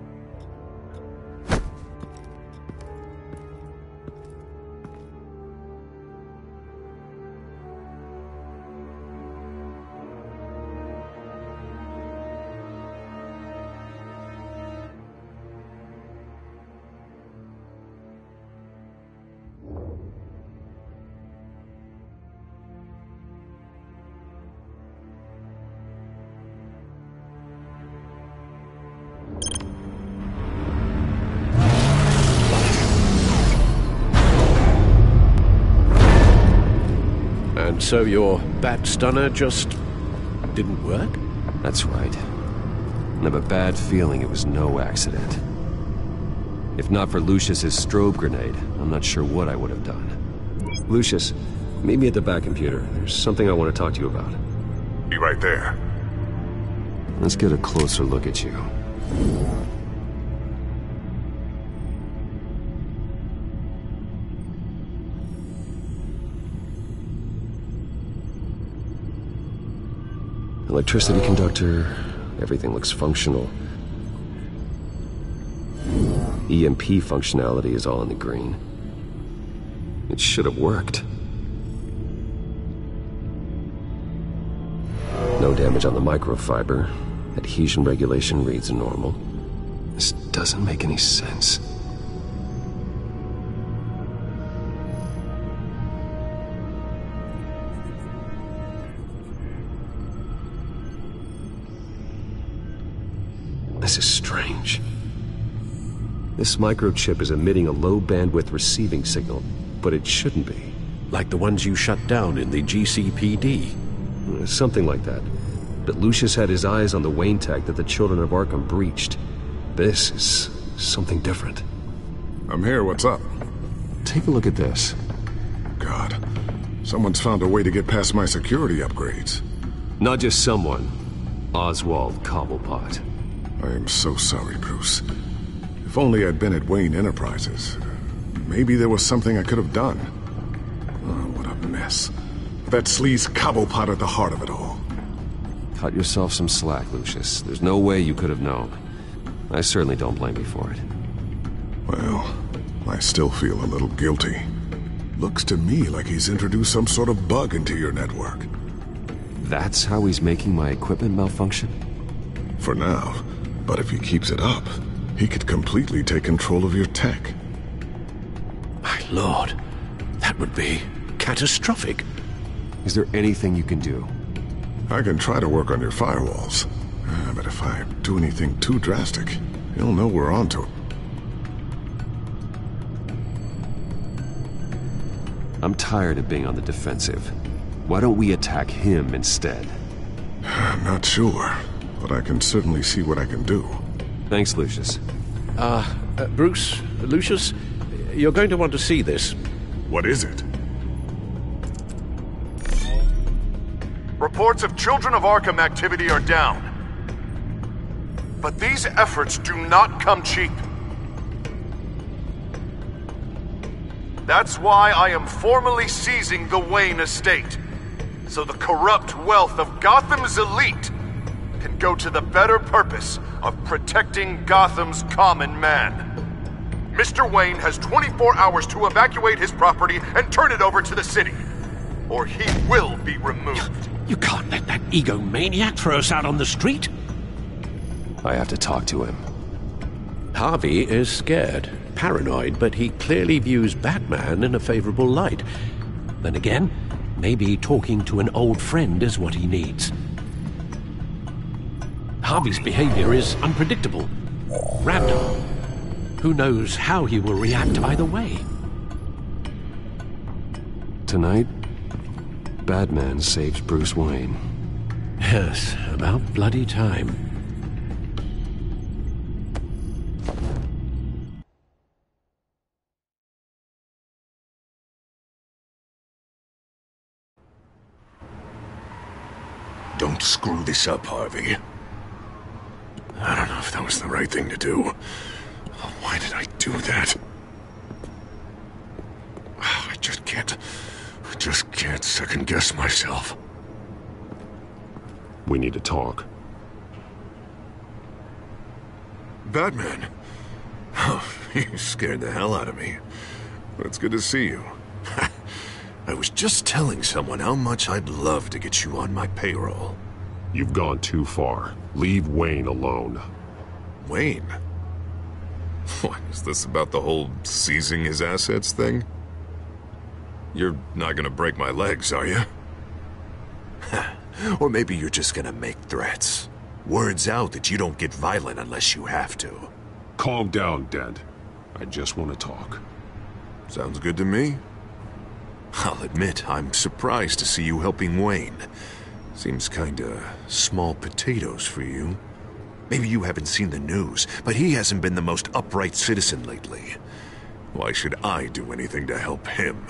And so your bat stunner just didn't work? That's right. I have a bad feeling it was no accident. If not for Lucius's strobe grenade, I'm not sure what I would have done. Lucius, meet me at the back computer. There's something I want to talk to you about. Be right there. Let's get a closer look at you. Electricity conductor, everything looks functional. E M P functionality is all in the green. It should have worked. No damage on the microfiber. Adhesion regulation reads normal. This doesn't make any sense. This is strange. This microchip is emitting a low-bandwidth receiving signal, but it shouldn't be. Like the ones you shut down in the G C P D? Something like that. But Lucius had his eyes on the Wayne tech that the children of Arkham breached. This is something different. I'm here, what's up? Take a look at this. God, someone's found a way to get past my security upgrades. Not just someone. Oswald Cobblepot. I am so sorry, Bruce. If only I'd been at Wayne Enterprises. Maybe there was something I could have done. Oh, what a mess. That sleaze Cobblepot at the heart of it all. Cut yourself some slack, Lucius. There's no way you could have known. I certainly don't blame you for it. Well, I still feel a little guilty. Looks to me like he's introduced some sort of bug into your network. That's how he's making my equipment malfunction? For now. But if he keeps it up, he could completely take control of your tech. My lord, that would be catastrophic. Is there anything you can do? I can try to work on your firewalls. Uh, but if I do anything too drastic, he'll know we're onto it. I'm tired of being on the defensive. Why don't we attack him instead? I'm not sure, but I can certainly see what I can do. Thanks, Lucius. Uh, uh, Bruce, Lucius, you're going to want to see this. What is it? Reports of Children of Arkham activity are down. But these efforts do not come cheap. That's why I am formally seizing the Wayne estate, so the corrupt wealth of Gotham's elite can go to the better purpose of protecting Gotham's common man. Mister Wayne has twenty-four hours to evacuate his property and turn it over to the city, or he will be removed. You can't let that egomaniac throw us out on the street. I have to talk to him. Harvey is scared, paranoid, but he clearly views Batman in a favorable light. Then again, maybe talking to an old friend is what he needs. Harvey's behavior is unpredictable, random. Who knows how he will react either way? Tonight, Batman saves Bruce Wayne. Yes, about bloody time. Don't screw this up, Harvey. I don't know if that was the right thing to do. Why did I do that? I just can't... I just can't second-guess myself. We need to talk. Batman? Oh, you scared the hell out of me. It's good to see you. I was just telling someone how much I'd love to get you on my payroll. You've gone too far. Leave Wayne alone. Wayne? What, is this about the whole seizing his assets thing? You're not gonna break my legs, are you? Or maybe you're just gonna make threats. Words out that you don't get violent unless you have to. Calm down, Dent. I just want to talk. Sounds good to me. I'll admit, I'm surprised to see you helping Wayne. Seems kinda small potatoes for you. Maybe you haven't seen the news, but he hasn't been the most upright citizen lately. Why should I do anything to help him?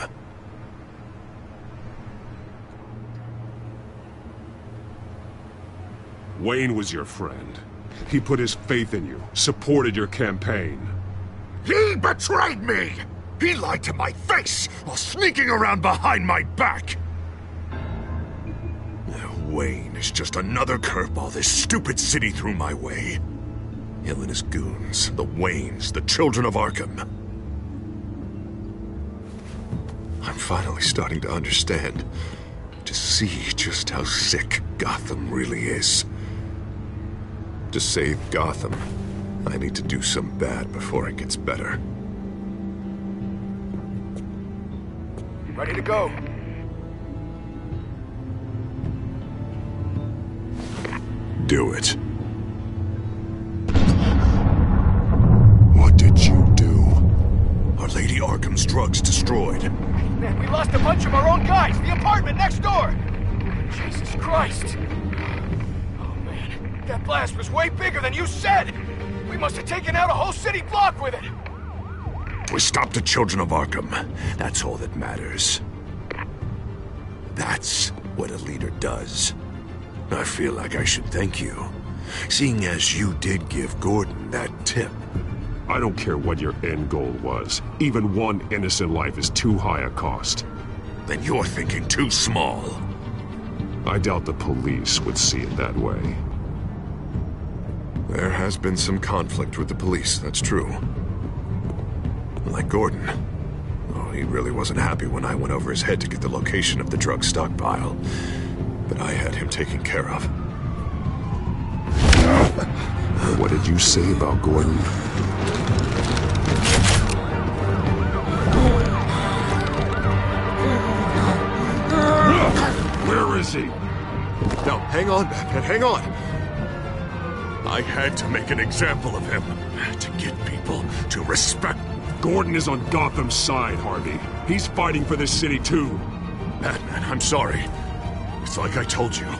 Wayne was your friend. He put his faith in you, supported your campaign. He betrayed me! He lied to my face while sneaking around behind my back! Wayne is just another curveball this stupid city threw my way. Him and his goons, the Waynes, the Children of Arkham. I'm finally starting to understand, to see just how sick Gotham really is. To save Gotham, I need to do some bad before it gets better. Ready to go. Do it. What did you do? Are Lady Arkham's drugs destroyed? Man, we lost a bunch of our own guys! The apartment next door! Jesus Christ! Oh man, that blast was way bigger than you said! We must have taken out a whole city block with it! We stopped the Children of Arkham. That's all that matters. That's what a leader does. I feel like I should thank you, seeing as you did give Gordon that tip. I don't care what your end goal was. Even one innocent life is too high a cost. Then you're thinking too small. I doubt the police would see it that way. There has been some conflict with the police, that's true. Like Gordon. Oh, he really wasn't happy when I went over his head to get the location of the drug stockpile. But I had him taken care of. What did you say about Gordon? Where is he? No, hang on, Batman, hang on. I had to make an example of him. To get people to respect. Gordon is on Gotham's side, Harvey. He's fighting for this city, too. Batman, I'm sorry. It's like I told you.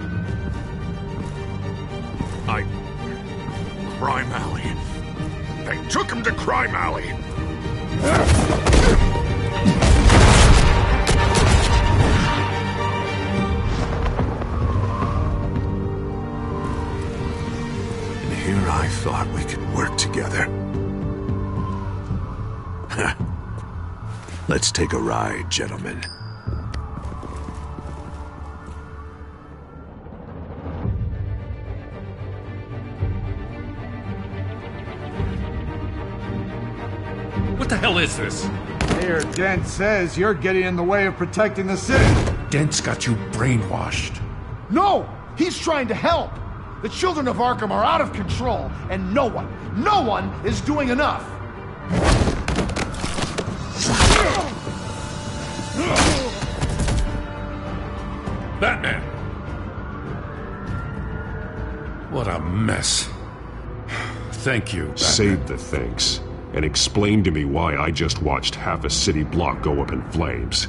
I... Crime Alley. They took him to Crime Alley. thought we could work together. Let's take a ride, gentlemen. What the hell is this? Mayor Dent says you're getting in the way of protecting the city. Dent's got you brainwashed. No! He's trying to help! The children of Arkham are out of control, and no one, no one is doing enough! Batman! What a mess. Thank you, Batman. Save the thanks, and explain to me why I just watched half a city block go up in flames.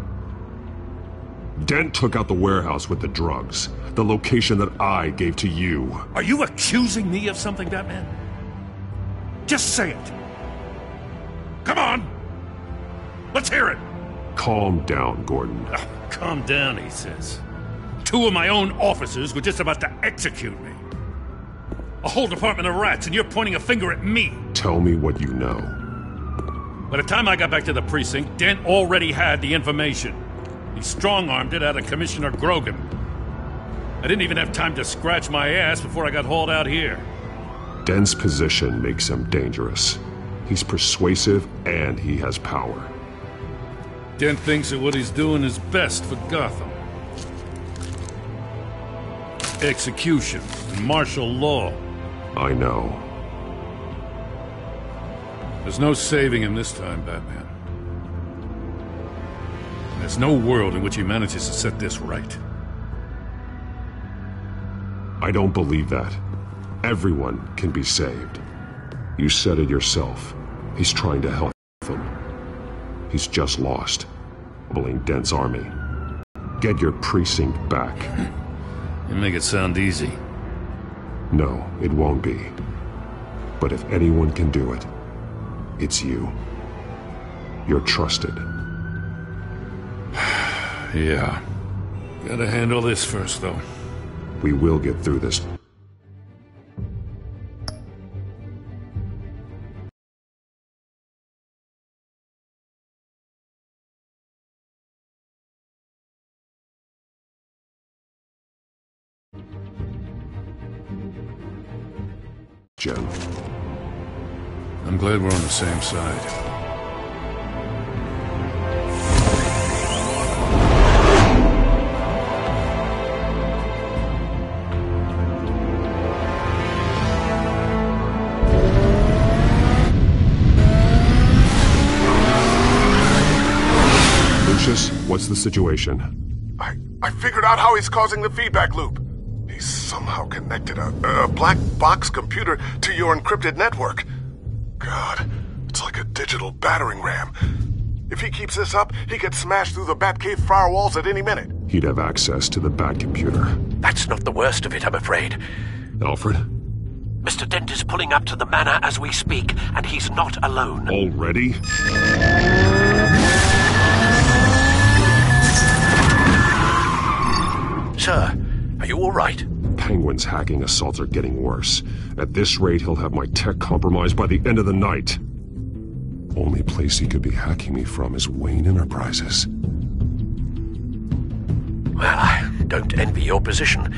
Dent took out the warehouse with the drugs, the location that I gave to you. Are you accusing me of something, Batman? Just say it. Come on! Let's hear it! Calm down, Gordon. Oh, calm down, he says. Two of my own officers were just about to execute me. A whole department of rats, and you're pointing a finger at me. Tell me what you know. By the time I got back to the precinct, Dent already had the information. He strong-armed it out of Commissioner Grogan. I didn't even have time to scratch my ass before I got hauled out here. Dent's position makes him dangerous. He's persuasive, and he has power. Dent thinks that what he's doing is best for Gotham. Execution and martial law. I know. There's no saving him this time, Batman. There's no world in which he manages to set this right. I don't believe that. Everyone can be saved. You said it yourself. He's trying to help them. He's just lost, bullying Dent's army. Get your precinct back. You make it sound easy. No, it won't be. But if anyone can do it, it's you. You're trusted. Yeah. Gotta handle this first, though. We will get through this. Jim. I'm glad we're on the same side. Lucius, what's the situation? I, I figured out how he's causing the feedback loop. He's somehow connected a, a black box computer to your encrypted network. God, it's like a digital battering ram. If he keeps this up, he could smash through the Batcave firewalls at any minute. He'd have access to the Bat computer. That's not the worst of it, I'm afraid. Alfred? Mister Dent is pulling up to the manor as we speak, and he's not alone. Already? Sir, are you all right? Penguin's hacking assaults are getting worse. At this rate, he'll have my tech compromised by the end of the night. Only place he could be hacking me from is Wayne Enterprises. Well, I don't envy your position.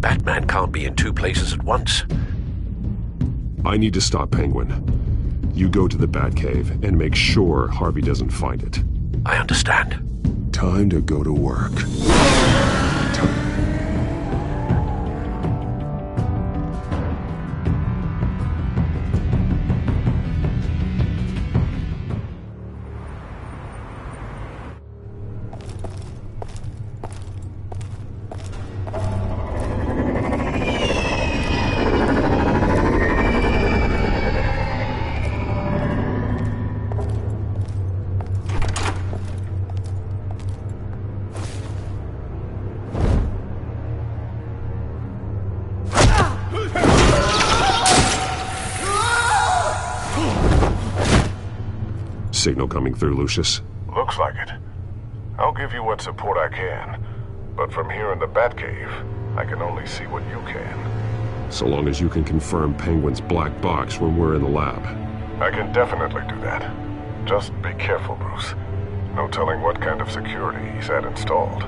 Batman can't be in two places at once. I need to stop Penguin. You go to the Batcave and make sure Harvey doesn't find it. I understand. Time to go to work. Signal coming through, Lucius. Looks like it. I'll give you what support I can, but from here in the Batcave, I can only see what you can. So long as you can confirm Penguin's black box when we're in the lab. I can definitely do that. Just be careful, Bruce. No telling what kind of security he's had installed.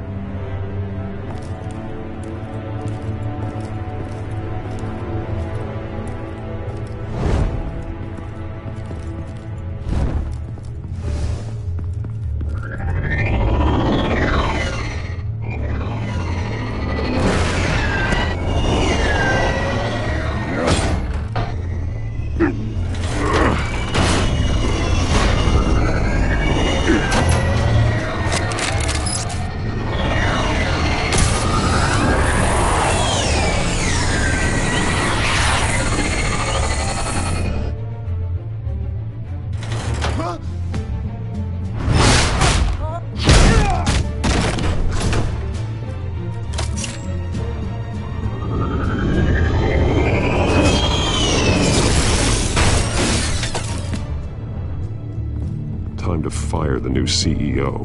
Time to fire the new C E O.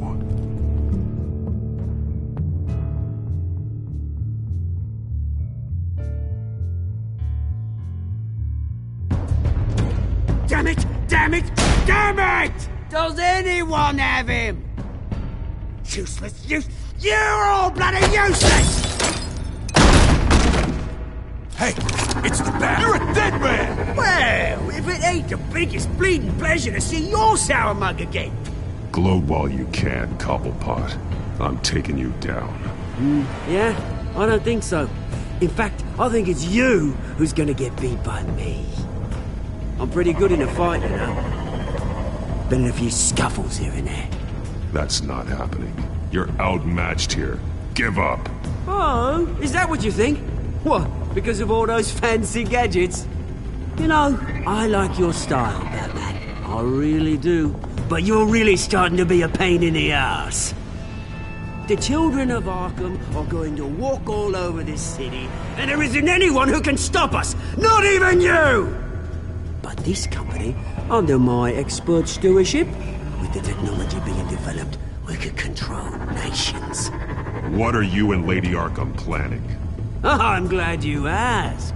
Damn it! Damn it! Damn it! Does anyone have him? Useless, use. You're all bloody useless! Hey, it's the Bat. You're a dead man! Well, if it ain't the biggest bleeding pleasure to see your sour mug again. Gloat while you can, Cobblepot. I'm taking you down. Mm, yeah? I don't think so. In fact, I think it's you who's gonna get beat by me. I'm pretty good in a fight, you know. Been in a few scuffles here and there. That's not happening. You're outmatched here. Give up. Oh, is that what you think? What, because of all those fancy gadgets? You know, I like your style, Batman. I really do. But you're really starting to be a pain in the ass. The children of Arkham are going to walk all over this city, and there isn't anyone who can stop us! Not even you! But this company, under my expert stewardship, with the technology being developed, we could control nations. What are you and Lady Arkham planning? I'm glad you asked.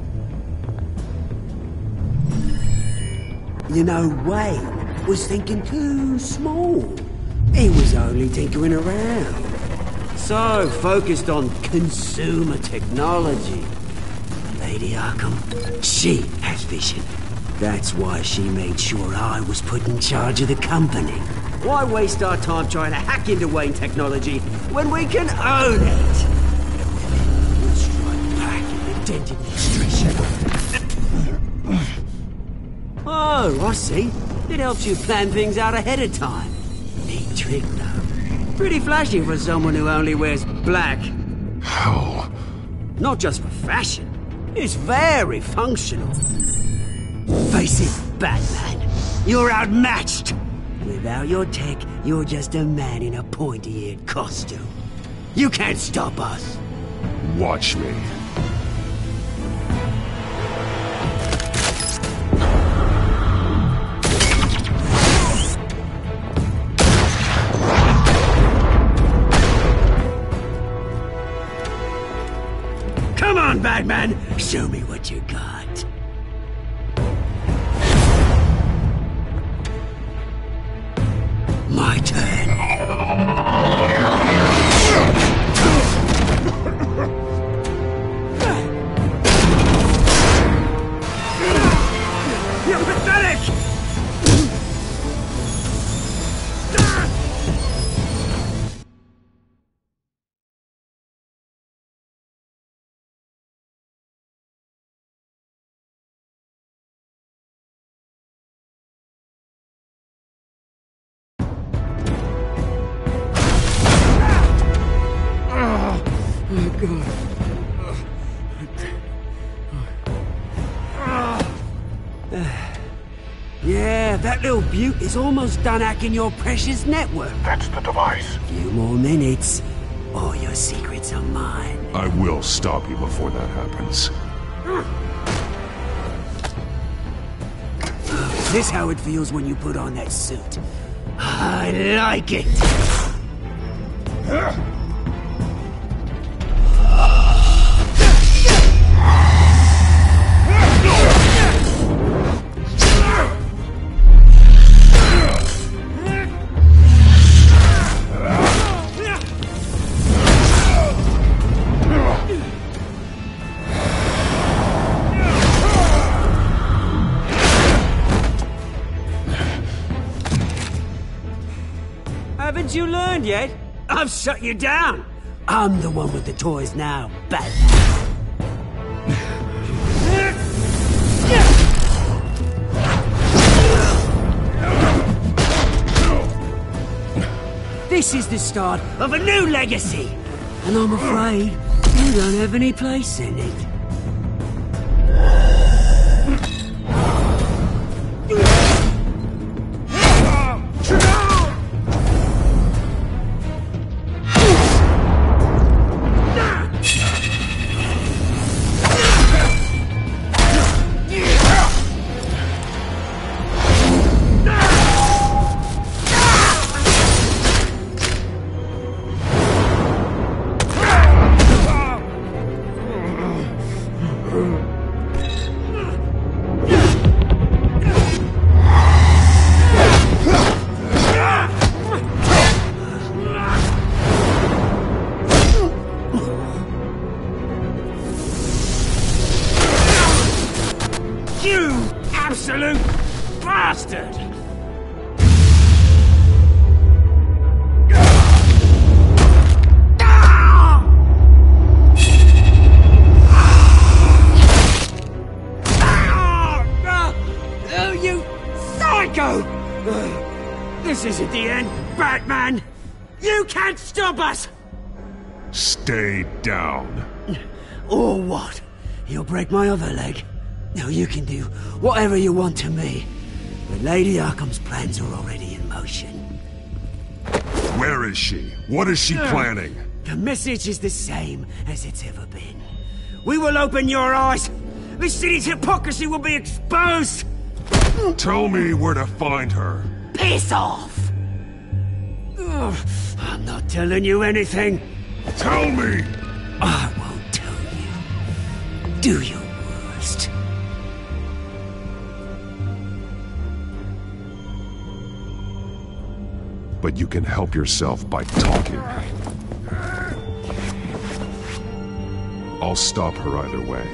You know, Wayne was thinking too small. He was only tinkering around. So focused on consumer technology. Lady Arkham, she has vision. That's why she made sure I was put in charge of the company. Why waste our time trying to hack into Wayne technology when we can own it? We'll strike back in the Dent administration. Oh, I see. It helps you plan things out ahead of time. Neat trick, though. Pretty flashy for someone who only wears black. How? Not just for fashion. It's very functional. Face it, Batman. You're outmatched. Without your tech, you're just a man in a pointy-eared costume. You can't stop us. Watch me. Come on, Batman! Show me what you got. My turn. You're pathetic! Yeah, that little beaut is almost done hacking your precious network. That's the device. Few more minutes, all your secrets are mine. I will stop you before that happens. Is this how it feels when you put on that suit? I like it! Haven't you learned yet? I've shut you down. I'm the one with the toys now, Batman. This is the start of a new legacy, and I'm afraid you don't have any place in it. You absolute bastard! Oh, you psycho! This isn't the end, Batman! You can't stop us! Stay down. Or what? You'll break my other leg? No, you can do whatever you want to me. But Lady Arkham's plans are already in motion. Where is she? What is she planning? The message is the same as it's ever been. We will open your eyes. This city's hypocrisy will be exposed. Tell me where to find her. Piss off! Ugh, I'm not telling you anything. Tell me! I won't tell you. Do your worst. But you can help yourself by talking. I'll stop her either way.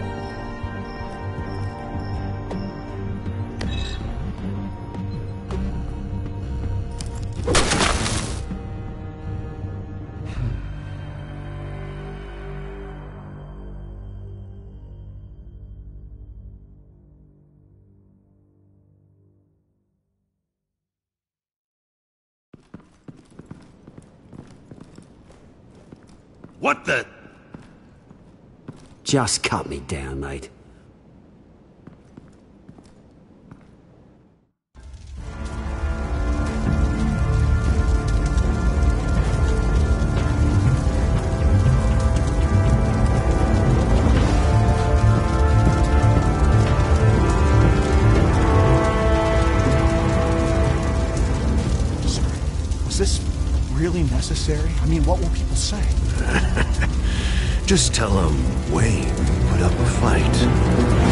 What the? Just cut me down, mate. Was this really necessary? I mean, what will people say? Just tell them Wayne put up a fight.